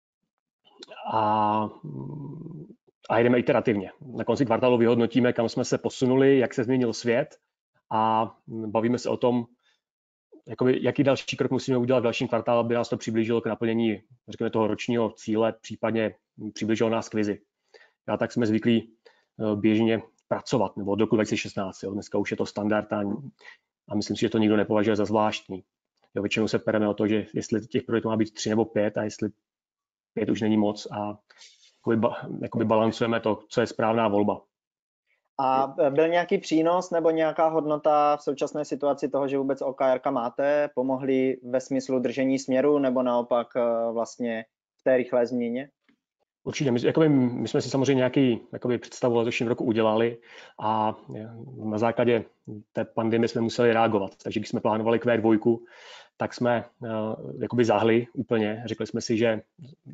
a, a jedeme iterativně. Na konci kvartálu vyhodnotíme, kam jsme se posunuli, jak se změnil svět a bavíme se o tom, jakoby, jaký další krok musíme udělat v dalším kvartálu, aby nás to přiblížilo k naplnění, řekněme, toho ročního cíle, případně přiblížilo nás k vizi. A tak jsme zvyklí běžně pracovat, nebo od roku dva tisíce šestnáct. Jo. Dneska už je to standard a, a myslím si, že to nikdo nepovažuje za zvláštní. Jo, většinou se pereme o to, že jestli těch projektů má být tři nebo pět a jestli pět už není moc a jakoby, jakoby balancujeme to, co je správná volba. A byl nějaký přínos nebo nějaká hodnota v současné situaci toho, že vůbec O K R máte? Pomohli ve smyslu držení směru nebo naopak vlastně v té rychlé změně? Určitě. My, jakoby, my jsme si samozřejmě nějaký jakoby, představu letošním roku udělali a na základě té pandemie jsme museli reagovat. Takže když jsme plánovali Q dva, tak jsme uh, jakoby zahli úplně. Řekli jsme si, že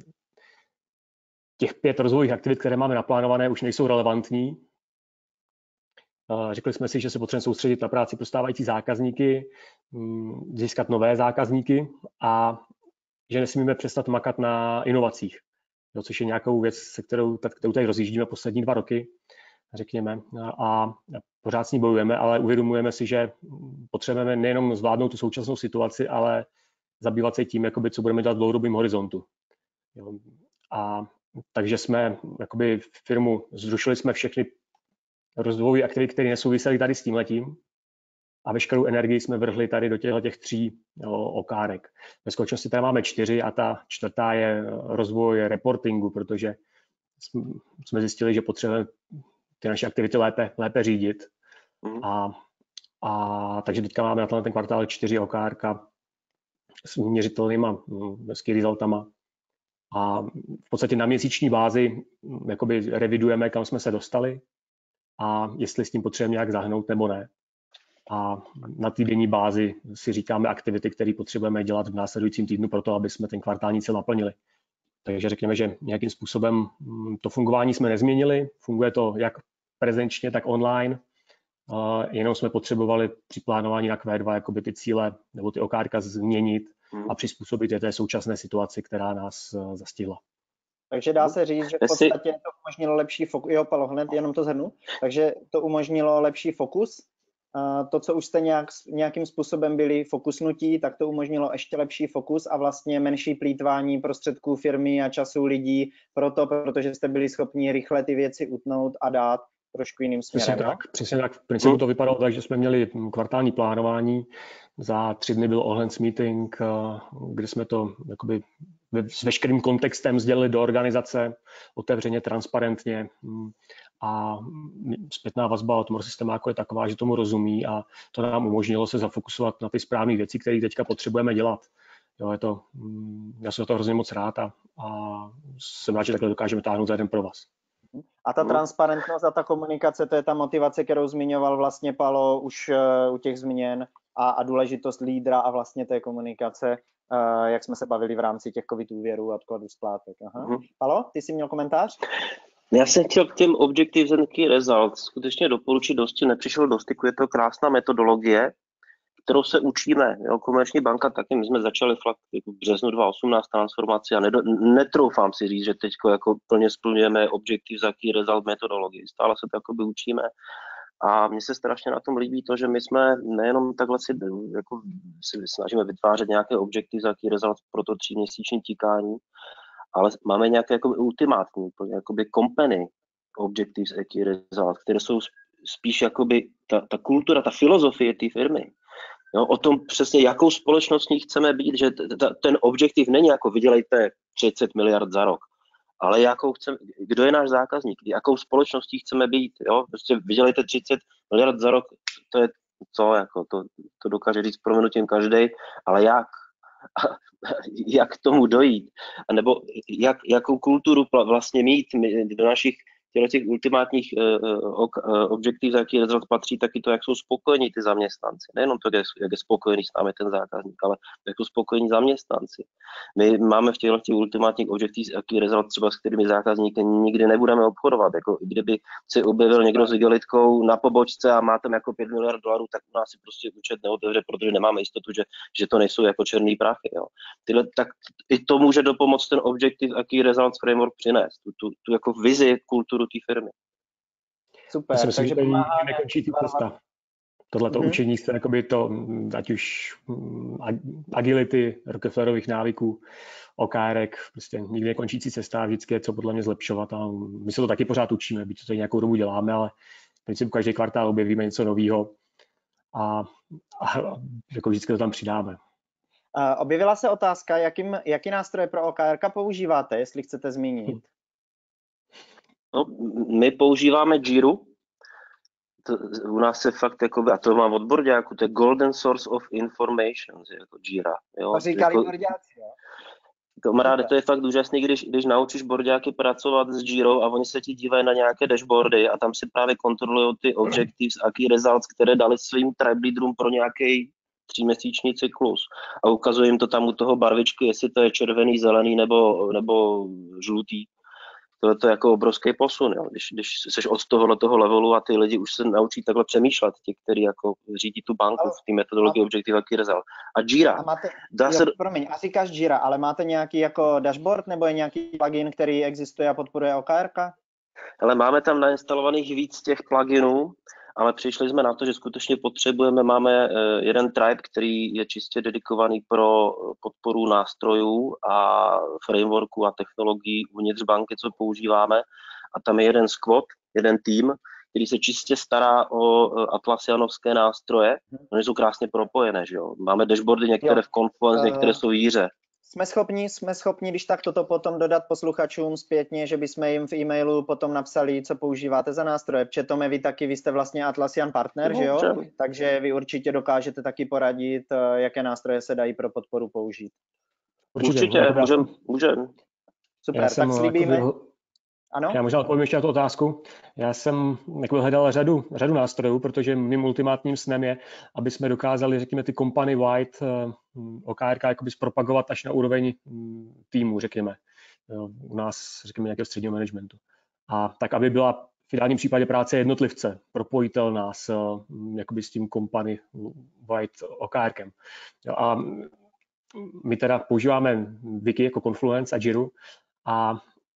těch pět rozvojových aktivit, které máme naplánované, už nejsou relevantní. Uh, řekli jsme si, že se potřebujeme soustředit na práci pro stávající zákazníky, um, získat nové zákazníky a že nesmíme přestat makat na inovacích. Jo, což je nějakou věc, se kterou, kterou tady rozjíždíme poslední dva roky, řekněme, a pořád s ní bojujeme, ale uvědomujeme si, že potřebujeme nejenom zvládnout tu současnou situaci, ale zabývat se tím, jakoby, co budeme dělat v dlouhodobém horizontu. Jo, a takže jsme jakoby, firmu, zrušili jsme všechny rozvojové aktivity, které nesouvisely tady s tímhletím, a veškerou energii jsme vrhli tady do těchto těch tří okárek. Ve skutečnosti tady máme čtyři a ta čtvrtá je rozvoj reportingu, protože jsme zjistili, že potřebujeme ty naše aktivity lépe, lépe řídit. Mm. A, a takže teďka máme na ten kvartál čtyři okárka s měřitelnýma s key resultama. A v podstatě na měsíční bázi jakoby revidujeme, kam jsme se dostali a jestli s tím potřebujeme nějak zahnout nebo ne. A na týdenní bázi si říkáme aktivity, které potřebujeme dělat v následujícím týdnu pro to, aby jsme ten kvartální cíl naplnili. Takže řekněme, že nějakým způsobem to fungování jsme nezměnili. Funguje to jak prezenčně, tak online. Jenom jsme potřebovali při plánování na Q dva jakoby ty cíle nebo ty okárka změnit a přizpůsobit je té současné situaci, která nás zastihla. Takže dá se říct, že v podstatě to umožnilo lepší fokus. Jo, Palo, hned jenom to zhrnu. Takže to umožnilo lepší fokus. To, co už jste nějak, nějakým způsobem byli fokusnutí, tak to umožnilo ještě lepší fokus a vlastně menší plýtvání prostředků firmy a času lidí proto, protože jste byli schopni rychle ty věci utnout a dát trošku jiným směrem. Přesně tak, přesně tak. V principu to vypadalo tak, že jsme měli kvartální plánování, za tři dny byl all-hands meeting, kde jsme to jakoby s veškerým kontextem sdělili do organizace, otevřeně, transparentně a zpětná vazba od More Systémáku je taková, že tomu rozumí a to nám umožnilo se zafokusovat na ty správné věci, které teďka potřebujeme dělat. Jo, je to, já jsem to hrozně moc rád a, a jsem rád, že takhle dokážeme táhnout za jeden provaz. A ta transparentnost a ta komunikace, to je ta motivace, kterou zmiňoval vlastně Palo už uh, u těch změn a, a důležitost lídra a vlastně té komunikace, uh, jak jsme se bavili v rámci těch covid úvěrů a odkladu splátek. Aha. Uh-huh. Palo, ty jsi měl komentář? Já jsem chtěl k těm Objectives and Key Results skutečně doporučit, dosti nepřišel do styku, je to krásná metodologie, kterou se učíme. Jo, Komerční banka taky, my jsme začali fakt jako v březnu dva tisíce osmnáct transformaci a nedo, netroufám si říct, že teď jako plně splňujeme Objectives and Key Result metodologii. Stále se to jakoby učíme a mně se strašně na tom líbí to, že my jsme nejenom takhle si, jako, si snažíme vytvářet nějaké Objectives and Key Results pro to tříměsíční tíkání, ale máme nějaké jakoby ultimátní, jakoby company Objectives and Key Results, které jsou spíš jakoby ta, ta kultura, ta filozofie té firmy. Jo, o tom přesně, jakou společností chceme být, že t- t- ten objektiv není jako vydělejte třicet miliard za rok, ale jakou chceme, kdo je náš zákazník, jakou společností chceme být. Jo? Prostě vydělejte třicet miliard za rok, to je co, jako to, to dokáže říct s prominutím každý, ale jak? Jak k tomu dojít? A nebo jak, jakou kulturu vlastně mít do našich těch ultimátních uh, uh, objektiv, jaký rezult patří, taky to, jak jsou spokojení ty zaměstnanci. Nejenom to, jak, jak je spokojený s námi ten zákazník, ale jak jsou spokojení zaměstnanci. My máme v těch, těch ultimátních objektiv, jaký rezult třeba, s kterými zákazníky nikdy nebudeme obchodovat. Jako kdyby se objevil někdo s igelitkou na pobočce a má tam jako pět miliard dolarů, tak u nás si prostě účet neotevře, protože nemáme jistotu, že, že to nejsou jako černý prachy. Jo. Tyhle, tak i to může dopomoct ten objektiv, jaký result framework přinést. Tu, tu, tu jako vizi, kulturu té firmy. Super, já myslím, takže že pomáhá nekončící cesta. Tohleto mm-hmm. učení se jakoby to, ať už agility, Rockefellerových návyků, O K R, prostě nikdy nekončící cesta, vždycky je co podle mě zlepšovat a my se to taky pořád učíme, byť to tady nějakou dobu děláme, ale v principu každý kvartál objevíme něco nového a, a jako vždycky to tam přidáme. Uh, objevila se otázka, jakým, jaký nástroje pro O K R používáte, jestli chcete zmínit. No, my používáme Jiru. To, u nás se fakt, jako, a to mám od borďáku, to je Golden Source of Information, jako Jira. Jo? To říkali jako, borďáci, jo? Kamaráde, to je fakt úžasný, když, když naučíš borďáky pracovat s Jirou a oni se ti dívají na nějaké dashboardy a tam si právě kontrolují ty objectives a key results, které dali svým tribe leaderům pro nějaký tříměsíční cyklus a ukazuje jim to tam u toho barvičky, jestli to je červený, zelený nebo, nebo žlutý. To je to jako obrovský posun, jo. Když, když jsi od tohohle toho levelu a ty lidi už se naučí takhle přemýšlet, ti, kteří jako řídí tu banku v té metodologii Objective a Key Result. A Jira. A máte, dá jo, se... Promiň, a říkáš Jira, ale máte nějaký jako dashboard nebo je nějaký plugin, který existuje a podporuje O K R ka? Ale máme tam nainstalovaných víc těch pluginů, ale přišli jsme na to, že skutečně potřebujeme, máme jeden tribe, který je čistě dedikovaný pro podporu nástrojů a frameworků a technologií uvnitř banky, co používáme. A tam je jeden squad, jeden tým, který se čistě stará o atlasianovské nástroje. Oni jsou krásně propojené, že jo. Máme dashboardy, některé jo. v Confluence, některé jsou v Jíře. Jsme schopni, jsme schopni, když tak toto potom dodat posluchačům zpětně, že bychom jim v e-mailu potom napsali, co používáte za nástroje. Protože Tome, vy taky, vy jste vlastně Atlassian partner, no, že jo? Že? Takže vy určitě dokážete taky poradit, jaké nástroje se dají pro podporu použít. Určitě, určitě můžeme. Můžem. Super, tak slíbíme. Jako Ano? Já možná odpovím ještě na tu otázku. Já jsem jako hledal řadu, řadu nástrojů, protože mým ultimátním snem je, aby jsme dokázali, řekněme, ty company wide O K R ka jakoby zpropagovat až na úroveň týmu, řekněme. U nás, řekněme, nějakého středního managementu. A tak, aby byla v ideálním případě práce jednotlivce propojitelná s, jakoby s tím company wide O K R kem. A my teda používáme Wiki jako Confluence a Jiru a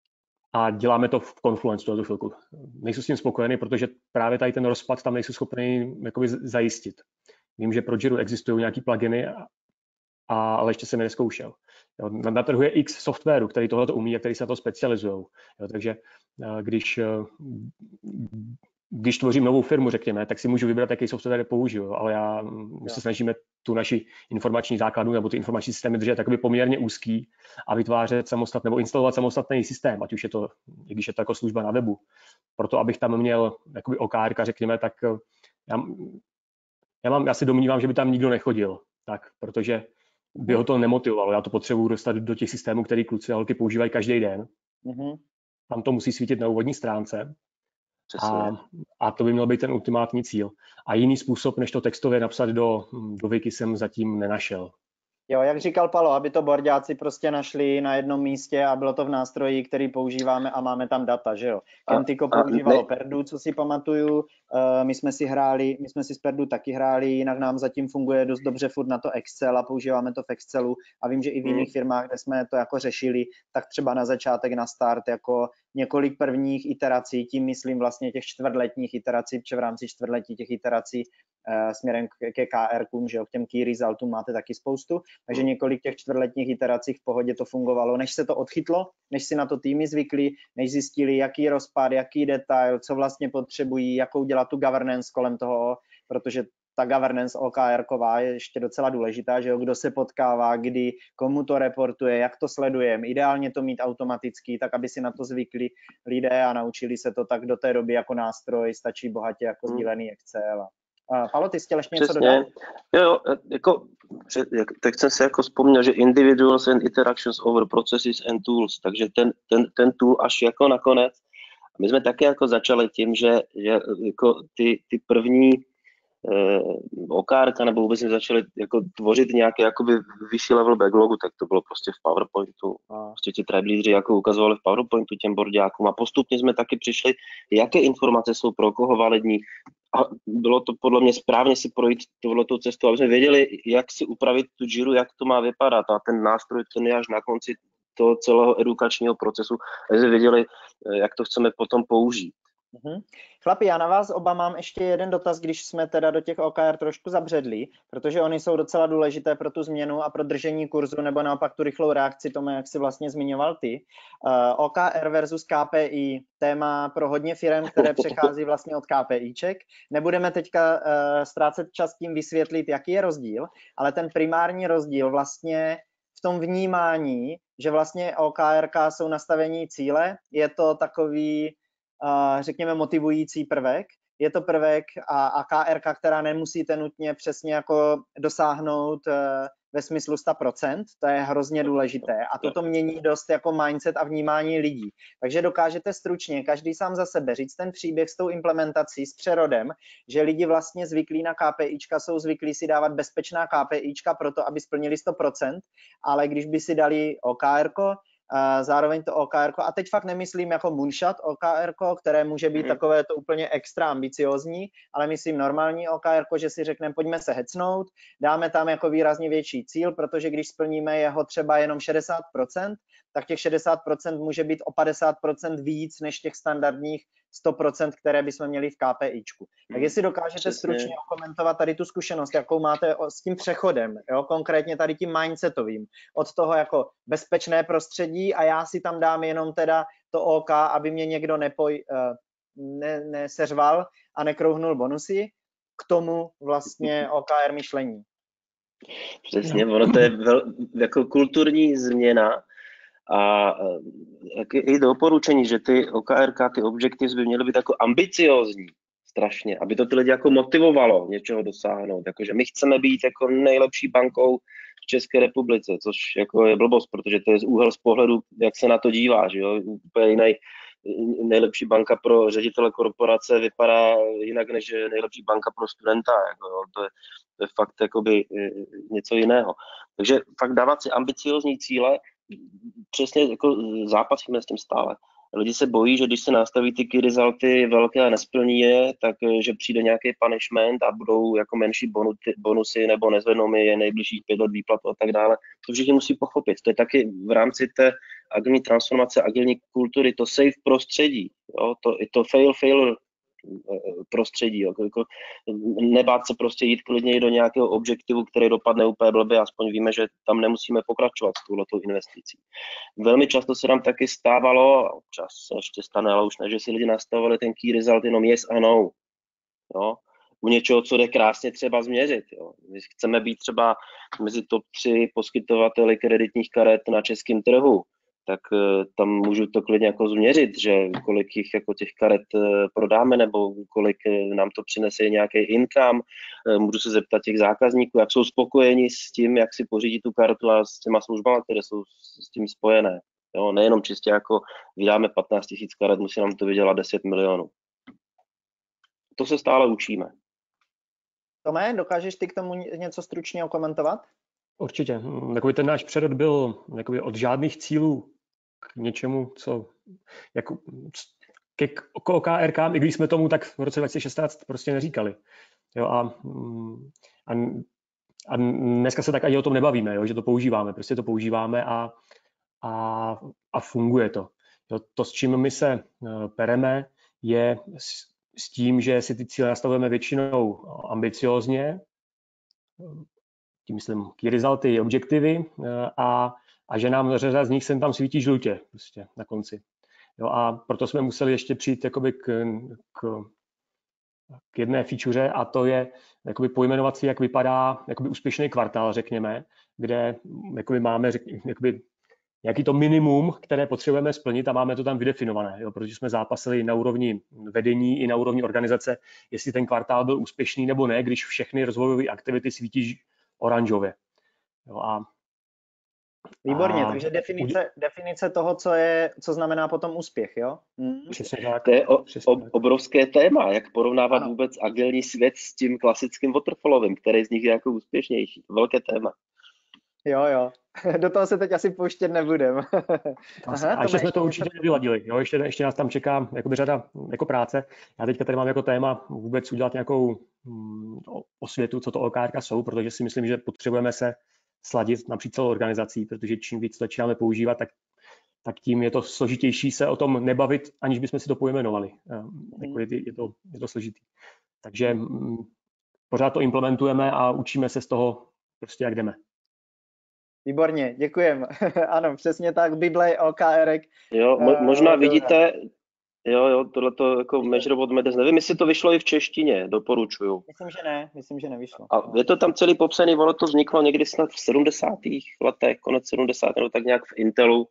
A děláme to v Confluence tuto chvilku. Nejsou s tím spokojený, protože právě tady ten rozpad tam nejsou schopný jakoby zajistit. Vím, že pro Jiru existují nějaký pluginy, a, a, ale ještě jsem je neskoušel. Jo, na, na trhu je x softwaru, který tohle umí a který se na to specializují. Takže když když tvořím novou firmu, řekněme, tak si můžu vybrat, jaký software použiju, ale já, my se snažíme tu naši informační základnu nebo ty informační systémy držet takový poměrně úzký a vytvářet samostatný nebo instalovat samostatný systém, ať už je to, i když je to jako služba na webu. Proto, abych tam měl jakoby O K R, řekněme, tak já, já, mám, já si domnívám, že by tam nikdo nechodil, tak, protože by ho to nemotivovalo. Já to potřebuji dostat do těch systémů, který kluci a holky používají každý den. Mm-hmm. Tam to musí svítit na úvodní stránce. A, a to by měl být ten ultimátní cíl. A jiný způsob, než to textově napsat do, do Wiki, jsem zatím nenašel. Jo, jak říkal Palo, aby to borďáci prostě našli na jednom místě a bylo to v nástroji, který používáme a máme tam data, že jo. Kentiko používalo ne... Perdu, co si pamatuju, uh, my jsme si hráli, my jsme si s Perdu taky hráli, jinak nám zatím funguje dost dobře furt na to Excel a používáme to v Excelu a vím, že i v jiných firmách, kde jsme to jako řešili, tak třeba na začátek, na start, jako několik prvních iterací, tím myslím vlastně těch čtvrtletních iterací, protože v rámci čtvrtletí těch iterací uh, směrem ke K R kům, že jo, k těm key resultům máte taky spoustu, takže několik těch čtvrtletních iterací v pohodě to fungovalo, než se to odchytlo, než si na to týmy zvykli, než zjistili, jaký rozpad, jaký detail, co vlastně potřebují, jakou dělat tu governance kolem toho, protože ta governance O K R-ková je ještě docela důležitá, že jo, kdo se potkává, kdy, komu to reportuje, jak to sledujeme, ideálně to mít automaticky, tak aby si na to zvykli lidé a naučili se to tak do té doby jako nástroj, stačí bohatě jako sdílený Excel. A Palo, ty jsi chtěl ještě něco dodat? Jo, jo, jako, tak jsem se jako vzpomněl, že individuals and interactions over processes and tools, takže ten, ten, ten tool až jako nakonec. My jsme také jako začali tím, že, že jako ty, ty první eh, O K R nebo vůbec jsme začali jako tvořit nějaké jakoby vyšší level backlogu, tak to bylo prostě v PowerPointu. Prostě ti tribe leaderi jako ukazovali v PowerPointu těm borďákům a postupně jsme taky přišli, jaké informace jsou pro koho validní. A bylo to podle mě správně si projít tohletou cestu, aby jsme věděli, jak si upravit tu Jiru, jak to má vypadat. A ten nástroj, ten je až na konci toho celého edukačního procesu, aby jsme věděli, jak to chceme potom použít. Mhm. Chlapi, já na vás oba mám ještě jeden dotaz, když jsme teda do těch O K R trošku zabředli, protože oni jsou docela důležité pro tu změnu a pro držení kurzu, nebo naopak tu rychlou reakci, tomu, jak si vlastně zmiňoval ty. Uh, O K R versus K P I, téma pro hodně firem, které přechází vlastně od KPIček. Nebudeme teďka uh, ztrácet čas tím vysvětlit, jaký je rozdíl, ale ten primární rozdíl vlastně v tom vnímání, že vlastně O K R K jsou nastavení cíle, je to takový Uh, řekněme, motivující prvek. Je to prvek a, a K R K, která nemusíte nutně přesně jako dosáhnout uh, ve smyslu sto procent, to je hrozně důležité a toto mění dost jako mindset a vnímání lidí. Takže dokážete stručně, každý sám za sebe, říct ten příběh s tou implementací, s přerodem, že lidi vlastně zvyklí na KPIčka jsou zvyklí si dávat bezpečná KPIčka proto, aby splnili sto procent, ale když by si dali O K R ko, zároveň to O K R ko, a teď fakt nemyslím jako moonshot O K R ko, které může být takové to úplně extra ambiciozní, ale myslím normální O K R ko, že si řekneme, pojďme se hecnout, dáme tam jako výrazně větší cíl, protože když splníme jeho třeba jenom šedesát procent, tak těch šedesát procent může být o padesát procent víc než těch standardních sto procent, které bychom měli v KPIčku. Tak jestli dokážete Přesně. stručně okomentovat tady tu zkušenost, jakou máte s tím přechodem, jo, konkrétně tady tím mindsetovým, od toho jako bezpečné prostředí a já si tam dám jenom teda to OK, aby mě někdo nepoj, ne, neseřval a nekrouhnul bonusy, k tomu vlastně O K R myšlení. Přesně, ono to je vel, jako kulturní změna. A i doporučení, že ty O K R K, ty objectives by měly být jako ambiciózní strašně, aby to ty lidi jako motivovalo něčeho dosáhnout, jakože my chceme být jako nejlepší bankou v České republice, což jako je blbost, protože to je z úhel z pohledu, jak se na to dívá, že jo, úplně jiný, nejlepší banka pro ředitele korporace vypadá jinak, než nejlepší banka pro studenta, jako jo, to je, to je fakt jakoby něco jiného. Takže fakt dávat si ambiciózní cíle, přesně jako zápasíme s tím stále. Lidi se bojí, že když se nastaví ty key resulty velké a nesplní je, tak že přijde nějaký punishment a budou jako menší bonusy nebo nezvednou mi je nejbližších pět let výplatu a tak dále. To všichni musí pochopit. To je taky v rámci té agilní transformace, agilní kultury, to safe prostředí. Jo? To, to fail, fail prostředí. Jako, jako, nebát se prostě jít klidně do nějakého objektivu, který dopadne úplně blbě, aspoň víme, že tam nemusíme pokračovat s touhletou investicí. Velmi často se nám taky stávalo, občas se ještě stane, ale už ne, že si lidi nastavovali ten key result jenom yes a no. Jo? U něčeho, co jde krásně třeba změřit. Jo? My chceme být třeba mezi top tři poskytovateli kreditních karet na českém trhu, tak uh, tam můžu to klidně jako změřit, že kolik jich jako těch karet uh, prodáme, nebo kolik uh, nám to přinese nějaký income. Uh, můžu se zeptat těch zákazníků, jak jsou spokojeni s tím, jak si pořídí tu kartu a s těma službami, které jsou s, s tím spojené. Jo? Nejenom čistě jako vydáme patnáct tisíc karet, musí nám to vydělat deset milionů. To se stále učíme. Tome, dokážeš ty k tomu něco stručně okomentovat? Určitě. Takový ten náš přerod byl jakoby od žádných cílů k něčemu, co jako, ke O K R K, i když jsme tomu tak v roce dva tisíce šestnáct prostě neříkali. Jo, a, a, a dneska se tak ani o tom nebavíme, jo, že to používáme. Prostě to používáme a, a, a funguje to. Jo, to, s čím my se pereme, je s, s tím, že si ty cíle nastavujeme většinou ambiciózně, tím myslím key resulty, objektivy a, a že nám řada z nich sem tam svítí žlutě prostě na konci. Jo, a proto jsme museli ještě přijít jakoby k, k, k jedné feature a to je jakoby pojmenovat si, jak vypadá jakoby úspěšný kvartál, řekněme, kde jakoby máme jakoby nějaký to minimum, které potřebujeme splnit a máme to tam vydefinované, jo, protože jsme zápasili na úrovni vedení i na úrovni organizace, jestli ten kvartál byl úspěšný nebo ne, když všechny rozvojové aktivity svítí oranžově. Jo, a, Výborně, a, takže definice, definice toho, co je, co znamená potom úspěch, jo? Hmm. Přesně tak. To je o, Přesně o, tak. obrovské téma, jak porovnávat Ano. vůbec agilní svět s tím klasickým waterfallovým, který z nich je jako úspěšnější. Velké téma. Jo, jo. Do toho se teď asi pouštět nebudem. Aha, a ještě jsme to určitě nevyladili. Jo, ještě, ještě nás tam čeká jakoby řada jako práce. Já teďka tady mám jako téma vůbec udělat nějakou mm, osvětu, co to O K R ka jsou, protože si myslím, že potřebujeme se sladit napříč celou organizací, protože čím víc to začínáme používat, tak, tak tím je to složitější se o tom nebavit, aniž bychom si to pojmenovali. Jako je, je, to, je to složitý. Takže mm, pořád to implementujeme a učíme se z toho prostě, jak jdeme. Výborně, děkujem. Ano, přesně tak, Bible O K R ek. Jo, mo- možná uh, vidíte, jo, jo, tohleto jako Measure What Matters, nevím, jestli to vyšlo i v češtině, doporučuju. Myslím, že ne, myslím, že nevyšlo. A je to tam celý popsaný, ono to vzniklo někdy snad v sedmdesátých letech, konec sedmdesátých nebo tak nějak v Intelu.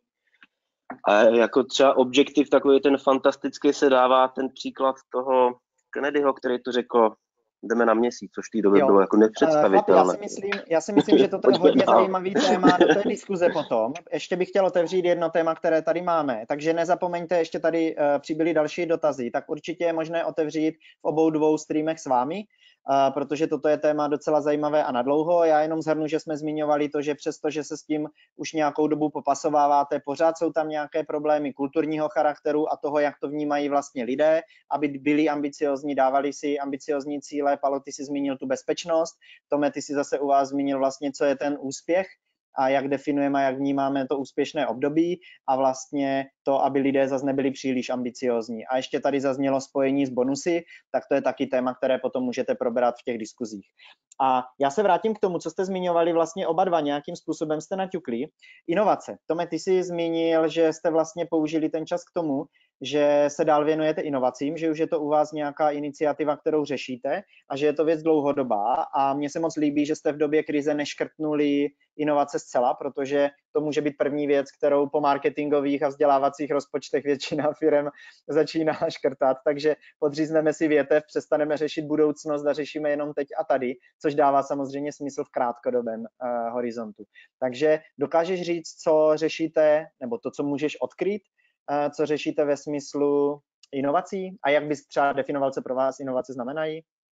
A jako třeba objektiv takový ten fantastický se dává ten příklad toho Kennedyho, který to řekl, jdeme na měsíc, což v té době jo. bylo jako nepředstavitelné. Chlapi, já, si myslím, já si myslím, že toto je hodně zajímavý téma do té diskuze potom. Ještě bych chtěl otevřít jedno téma, které tady máme, takže nezapomeňte, ještě tady uh, přibyly další dotazy, tak určitě je možné otevřít v obou dvou streamech s vámi, uh, protože toto je téma docela zajímavé a nadlouho. Já jenom shrnu, že jsme zmiňovali to, že přesto, že se s tím už nějakou dobu popasováváte, pořád jsou tam nějaké problémy kulturního charakteru a toho, jak to vnímají vlastně lidé, aby byli ambiciozní, dávali si ambiciozní cíle. Palo, ty si zmínil tu bezpečnost, Tome, ty si zase u vás zmínil vlastně, co je ten úspěch a jak definujeme, jak vnímáme to úspěšné období a vlastně to, aby lidé zase nebyli příliš ambiciozní. A ještě tady zaznělo spojení s bonusy, tak to je taky téma, které potom můžete probrat v těch diskuzích. A já se vrátím k tomu, co jste zmiňovali vlastně oba dva, nějakým způsobem jste naťukli. Inovace. Tome, ty jsi zmínil, že jste vlastně použili ten čas k tomu, že se dál věnujete inovacím, že už je to u vás nějaká iniciativa, kterou řešíte a že je to věc dlouhodobá a mně se moc líbí, že jste v době krize neškrtnuli inovace zcela, protože to může být první věc, kterou po marketingových a vzdělávacích rozpočtech většina firem začíná škrtat, takže podřízneme si větev, přestaneme řešit budoucnost a řešíme jenom teď a tady, což dává samozřejmě smysl v krátkodobém uh, horizontu. Takže dokážeš říct, co řešíte, nebo to, co můžeš odkrýt, uh, co řešíte ve smyslu inovací a jak bys třeba definoval, co pro vás inovace znamenají?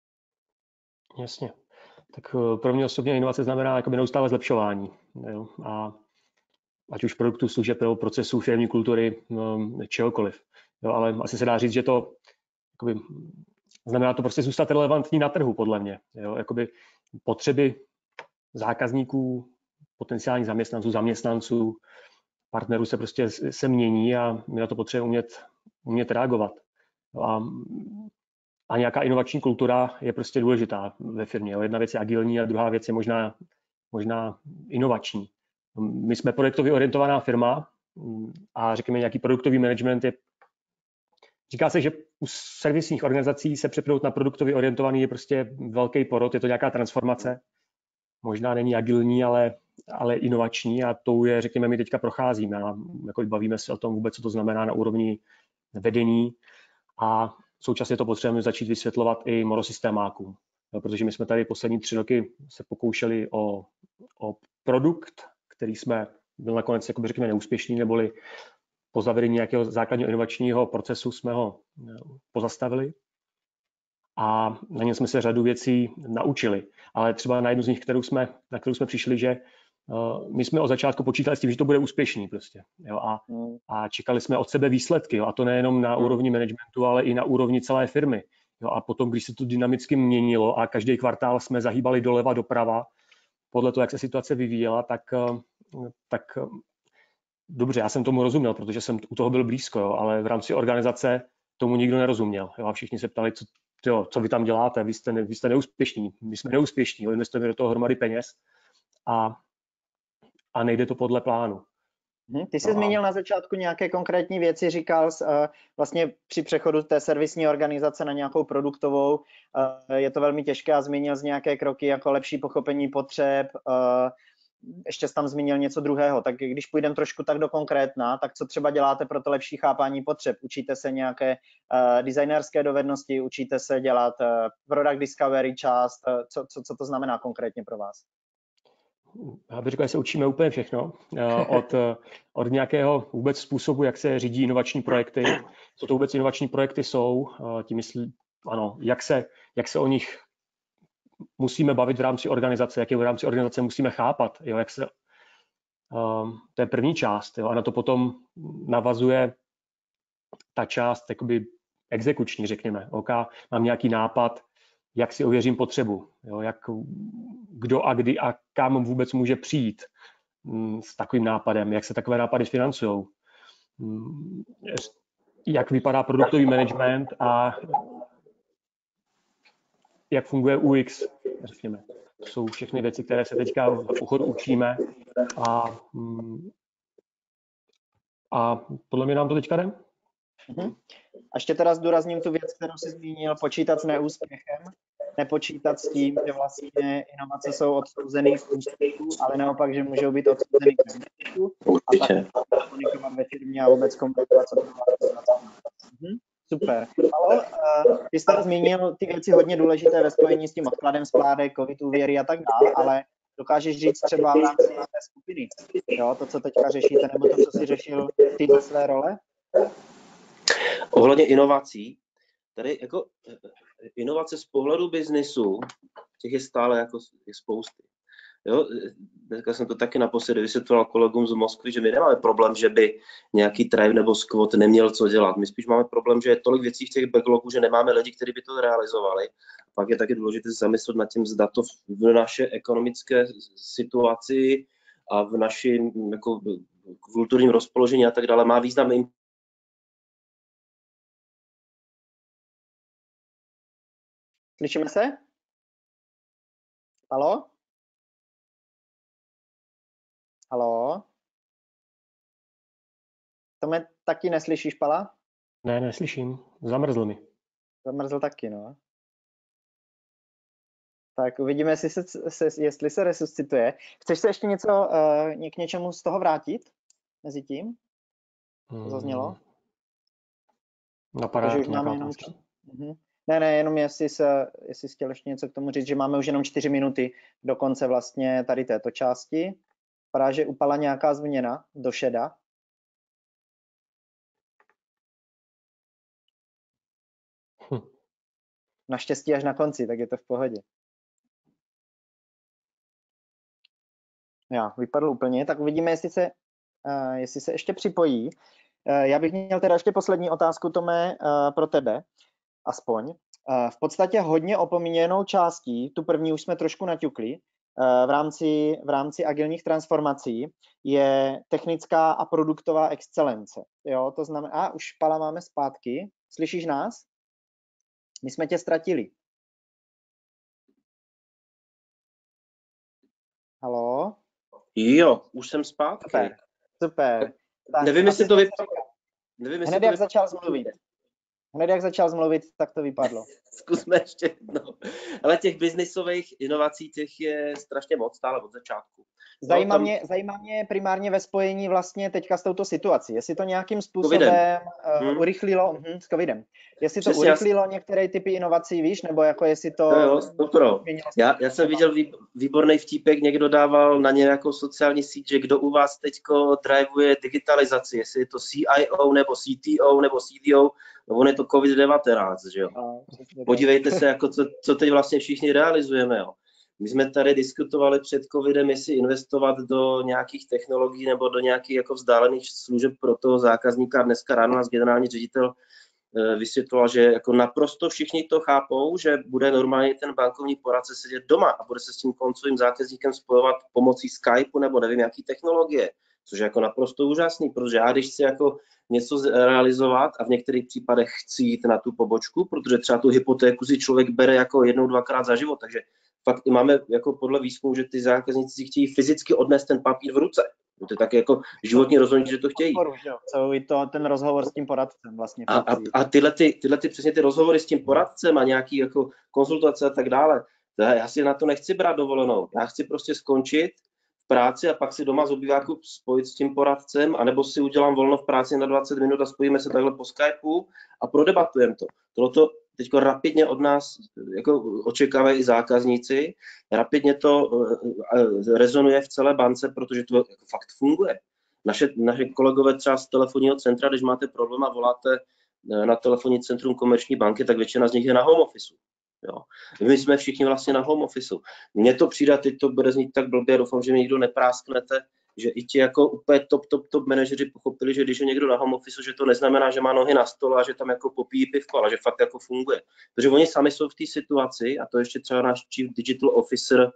Jasně. Tak pro mě osobně inovace znamená jakoby neustále zlepšování. Jo? A ať už produktů, služeb, nebo procesů, firemní kultury, no, čehokoliv. Jo? Ale asi se dá říct, že to jakoby, znamená to prostě zůstat relevantní na trhu, podle mě. Jo? Jakoby potřeby zákazníků, potenciálních zaměstnanců, zaměstnanců, partnerů se prostě se mění a my na to potřebujeme umět, umět reagovat. Jo? A a nějaká inovační kultura je prostě důležitá ve firmě. Jo. Jedna věc je agilní a druhá věc je možná, možná inovační. My jsme projektově orientovaná firma a řekněme nějaký produktový management je. Říká se, že u servisních organizací se přepnout na produktově orientovaný je prostě velký porod, je to nějaká transformace. Možná není agilní, ale, ale inovační a tou je, řekněme, my teďka procházíme. A jako bavíme se o tom vůbec, co to znamená na úrovni vedení a současně to potřebujeme začít vysvětlovat i morosystémákům. No, protože my jsme tady poslední tři roky se pokoušeli o, o produkt, který jsme byl nakonec, jakoby řekněme, neúspěšný, neboli po zavedení nějakého základního inovačního procesu jsme ho pozastavili a na něm jsme se řadu věcí naučili. Ale třeba na jednu z nich, kterou jsme, na kterou jsme přišli, že uh, my jsme od začátku počítali s tím, že to bude úspěšný prostě. Jo, a, a čekali jsme od sebe výsledky. Jo, a to nejenom na úrovni managementu, ale i na úrovni celé firmy. Jo, a potom, když se to dynamicky měnilo a každý kvartál jsme zahýbali doleva, doprava, podle toho, jak se situace vyvíjela, tak, uh, tak dobře, já jsem tomu rozuměl, protože jsem u toho byl blízko, jo, ale v rámci organizace tomu nikdo nerozuměl. Jo, a všichni se ptali, co, jo, co vy tam děláte, vy jste, ne, vy jste neúspěšní, my jsme neúspěšní, jo, investujeme do toho hromady peněz a, a nejde to podle plánu. Ty jsi no zmínil na začátku nějaké konkrétní věci, říkal jsi, uh, vlastně při přechodu té servisní organizace na nějakou produktovou, uh, je to velmi těžké a zmínil z nějaké kroky jako lepší pochopení potřeb, uh, ještě jsi tam zmínil něco druhého, tak když půjdeme trošku tak do konkrétna, tak co třeba děláte pro to lepší chápání potřeb? Učíte se nějaké uh, designerské dovednosti, učíte se dělat uh, product discovery část, uh, co, co, co to znamená konkrétně pro vás? Já bych řekl, že se učíme úplně všechno. Od, od nějakého vůbec způsobu, jak se řídí inovační projekty, co to vůbec inovační projekty jsou, tím myslí, ano, jak se, jak se o nich musíme bavit v rámci organizace, jak je v rámci organizace musíme chápat, jo, jak se, um, to je první část, jo, a na to potom navazuje ta část jakoby exekuční, řekněme. OK, mám nějaký nápad, jak si ověřím potřebu, jo, jak, kdo a kdy a kam vůbec může přijít m, s takovým nápadem, jak se takové nápady financují, jak vypadá produktový management a jak funguje U X, řekněme. To jsou všechny věci, které se teďka v pochodu učíme a, a podle mě nám to teďka jde. Uh-huh. A ještě teda zdůrazním tu věc, kterou jsi zmínil, počítat s neúspěchem, nepočítat s tím, že vlastně inovace jsou odsouzený k úspěchu, ale naopak, že můžou být odsouzený k neúspěchu a tak komunikovat ve firmě a vůbec komunikovat, co to vlastně. Uh-huh. Super. Ale uh, ty jsi zmínil ty věci hodně důležité ve spojení s tím odkladem spládek, covid úvěry a tak dále, ale dokážeš říct třeba v rámci té skupiny, jo, to, co teďka řešíte, nebo to, co jsi řešil ty do své role? Ohledně inovací, tady jako inovace z pohledu biznisu, těch je stále jako je spousty. Jo, dneska jsem to taky naposledy vysvětloval kolegům z Moskvy, že my nemáme problém, že by nějaký Thrive nebo Squad neměl co dělat. My spíš máme problém, že je tolik věcí v těch backlogů, že nemáme lidi, kteří by to realizovali. Pak je taky důležité zamyslet nad tím, zda to v naše ekonomické situaci a v našem jako kulturním rozpoložení a tak dále má význam. Slyšíme se? Haló? Haló? To mě taky neslyšíš, Pala? Ne, neslyším. Zamrzl mi. Zamrzl taky, no. Tak uvidíme, jestli se, se, jestli se resuscituje. Chceš se ještě něco uh, k něčemu z toho vrátit? Mezi tím? To zaznělo? Napadá už máme jenom... uh-huh. Ne, ne, jenom jestli se, jestli jsi chtěl ještě něco k tomu říct, že máme už jenom čtyři minuty do konce vlastně tady této části. Vypadá, že upala nějaká změna do šeda. Hm. Naštěstí až na konci, tak je to v pohodě. Já, vypadl úplně, tak uvidíme, jestli se, uh, jestli se ještě připojí. Uh, já bych měl teda ještě poslední otázku, Tome, uh, pro tebe, aspoň. Uh, v podstatě hodně opomíněnou částí, tu první už jsme trošku naťukli, v rámci, v rámci agilních transformací je technická a produktová excelence. Jo, to znamená, a už Pala máme zpátky. Slyšíš nás? My jsme tě ztratili. Halo? Jo, už jsem zpátky. Super, super. Tak, nevím, jestli to vypadlo. Hned jak začal zmluvit. Hned jak začal zmluvit, tak to vypadlo. Zkusme ještě jednou. Ale těch biznisových inovací, těch je strašně moc, stále od začátku. Zajímá, no, tam... mě, zajímá mě primárně ve spojení vlastně teďka s touto situací. Jestli to nějakým způsobem uh, hmm. urychlilo, hm, s covidem, jestli to Přesně, urychlilo já... některé typy inovací, víš, nebo jako jestli to... No jo, to já, já jsem viděl výborný vtípek, někdo dával na nějakou sociální síť, že kdo u vás teďko drivuje digitalizaci, jestli je to C I O nebo C T O nebo C D O, no on je to COVID devatenáct, že jo. A, podívejte se, jako co, co teď vlastně všichni realizujeme, jo. My jsme tady diskutovali před covidem, jestli investovat do nějakých technologií nebo do nějakých jako vzdálených služeb pro toho zákazníka. Dneska ráno nás generální ředitel vysvětloval, že jako naprosto všichni to chápou, že bude normálně ten bankovní poradce sedět doma a bude se s tím koncovým zákazníkem spojovat pomocí Skypeu nebo nevím, jaký technologie, což je jako naprosto úžasný, protože já když chci jako něco realizovat a v některých případech chci jít na tu pobočku, protože třeba tu hypotéku si člověk bere jako jednou, dvakrát za život, takže fakt i máme jako podle výzkumu, že ty zákazníci si chtějí fyzicky odnést ten papír v ruce. To je také jako životní rozhodnutí, že to chtějí. Co je to ten rozhovor s tím poradcem vlastně. A, a, a tyhle, ty, tyhle ty, přesně ty rozhovory s tím poradcem a nějaký jako konzultace a tak dále, já si na to nechci brát dovolenou. Já chci prostě skončit v práci a pak si doma z obýváku spojit s tím poradcem, anebo si udělám volno v práci na dvacet minut a spojíme se takhle po Skypeu a prodebatujeme to. Tohleto teď rapidně od nás jako očekávají i zákazníci, rapidně to rezonuje v celé bance, protože to jako fakt funguje. Naše, naše kolegové třeba z telefonního centra, když máte problém a voláte na telefonní centrum komerční banky, tak většina z nich je na home office. Jo. My jsme všichni vlastně na home office. Mně to přijde, teď to bude znít tak blbě, doufám, že mi nikdo neprásknete, že i ti jako úplně top, top, top manažeři pochopili, že když je někdo na home office, že to neznamená, že má nohy na stole a že tam jako popíjí pivko, ale že fakt jako funguje. Protože oni sami jsou v té situaci, a to ještě třeba náš Chief Digital Officer,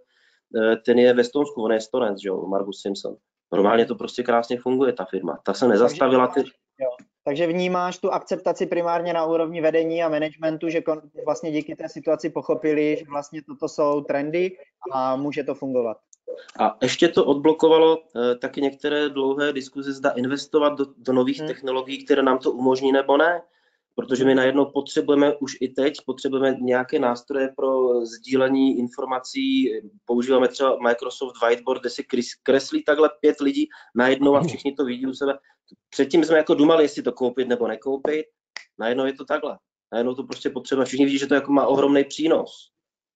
ten je ve Estonsku, on je Estonec, že jo, Margus Simpson. Normálně to prostě krásně funguje, ta firma. Ta se nezastavila. Ty... Jo. Takže vnímáš tu akceptaci primárně na úrovni vedení a managementu, že vlastně díky té situaci pochopili, že vlastně toto jsou trendy a může to fungovat. A ještě to odblokovalo eh, taky některé dlouhé diskuze, zda investovat do, do nových hmm. technologií, které nám to umožní nebo ne. Protože my najednou potřebujeme už i teď, potřebujeme nějaké nástroje pro sdílení informací, používáme třeba Microsoft Whiteboard, kde si kreslí takhle pět lidí najednou a všichni to vidí u sebe. Předtím jsme jako dumali, jestli to koupit nebo nekoupit, najednou je to takhle. Najednou to prostě potřebujeme, všichni vidí, že to jako má ohromný přínos.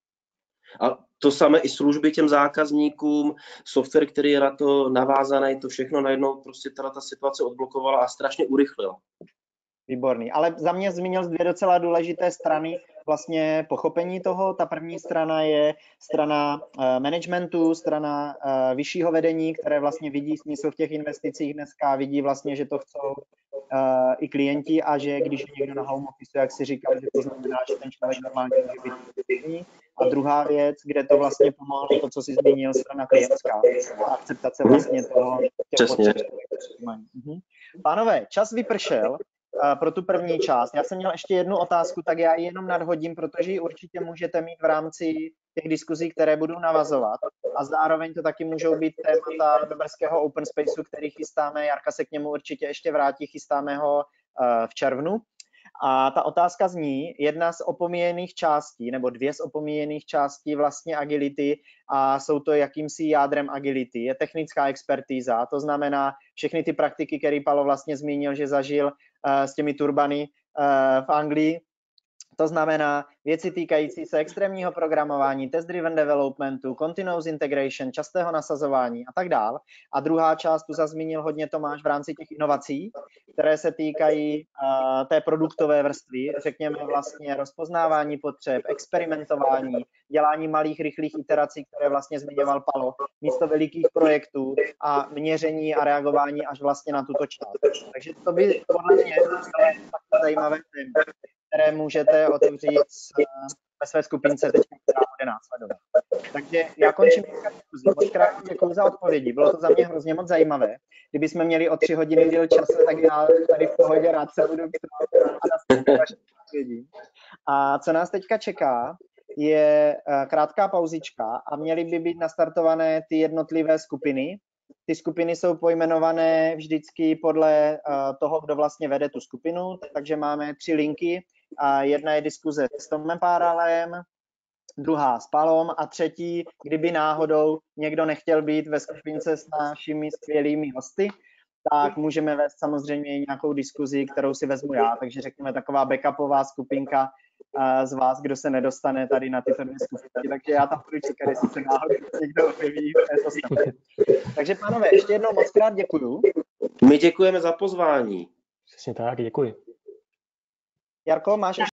A to samé i služby těm zákazníkům, software, který je na to navázaný, to všechno najednou prostě ta, ta situace odblokovala a strašně urychlila. Výborný. Ale za mě zmínil dvě docela důležité strany vlastně pochopení toho. Ta první strana je strana uh, managementu, strana uh, vyššího vedení, které vlastně vidí smysl v těch investicích dneska, vidí vlastně, že to chcou uh, i klienti a že když je někdo na home office, jak si říkal, že to znamená, že ten člověk normálně může být efektivní. A druhá věc, kde to vlastně pomohlo, to, co jsi zmínil, strana klientská, akceptace vlastně toho. Přesně. Mhm. Pánové, čas vypršel. Pro tu první část. Já jsem měl ještě jednu otázku, tak já ji jenom nadhodím, protože ji určitě můžete mít v rámci těch diskuzí, které budou navazovat. A zároveň to taky můžou být témata do brzkého open spaceu, který chystáme. Jarka se k němu určitě ještě vrátí, chystáme ho v červnu. A ta otázka zní, jedna z opomíjených částí, nebo dvě z opomíjených částí vlastně agility, a jsou to jakýmsi jádrem agility, je technická expertíza, to znamená všechny ty praktiky, které Paolo vlastně zmínil, že zažil uh, s těmi turbany uh, v Anglii. To znamená věci týkající se extrémního programování, test-driven developmentu, continuous integration, častého nasazování a tak dál. A druhá část, tu zmínil hodně Tomáš v rámci těch inovací, které se týkají uh, té produktové vrstvy, řekněme vlastně rozpoznávání potřeb, experimentování, dělání malých, rychlých iterací, které vlastně zmiňoval Paolo, místo velikých projektů a měření a reagování až vlastně na tuto část. Takže to by podle mě bylo takové zajímavé téma, které můžete otevřít ve své skupince teď, která bude následovat. Takže já končím diskuzi. Moc krát děkuji za odpovědi. Bylo to za mě hrozně moc zajímavé. Kdybychom měli o tři hodiny díl času, tak já tady v pohodě rád se budu a odpovědí. A co nás teďka čeká, je krátká pauzička a měly by být nastartované ty jednotlivé skupiny. Ty skupiny jsou pojmenované vždycky podle toho, kdo vlastně vede tu skupinu, takže máme tři linky. Jedna je diskuze s Tomem Páralem, druhá s Palom a třetí, kdyby náhodou někdo nechtěl být ve skupince s našimi skvělými hosty, tak můžeme vést samozřejmě nějakou diskuzi, kterou si vezmu já, takže řekněme taková backupová skupinka z vás, kdo se nedostane tady na tyto dvě skupinky, takže já tam budu čekat, jestli se náhodou někdo objeví v této straně. Takže pánové, ještě jednou moc krát děkuju. My děkujeme za pozvání. Přesně tak, děkuji. Jarko, máš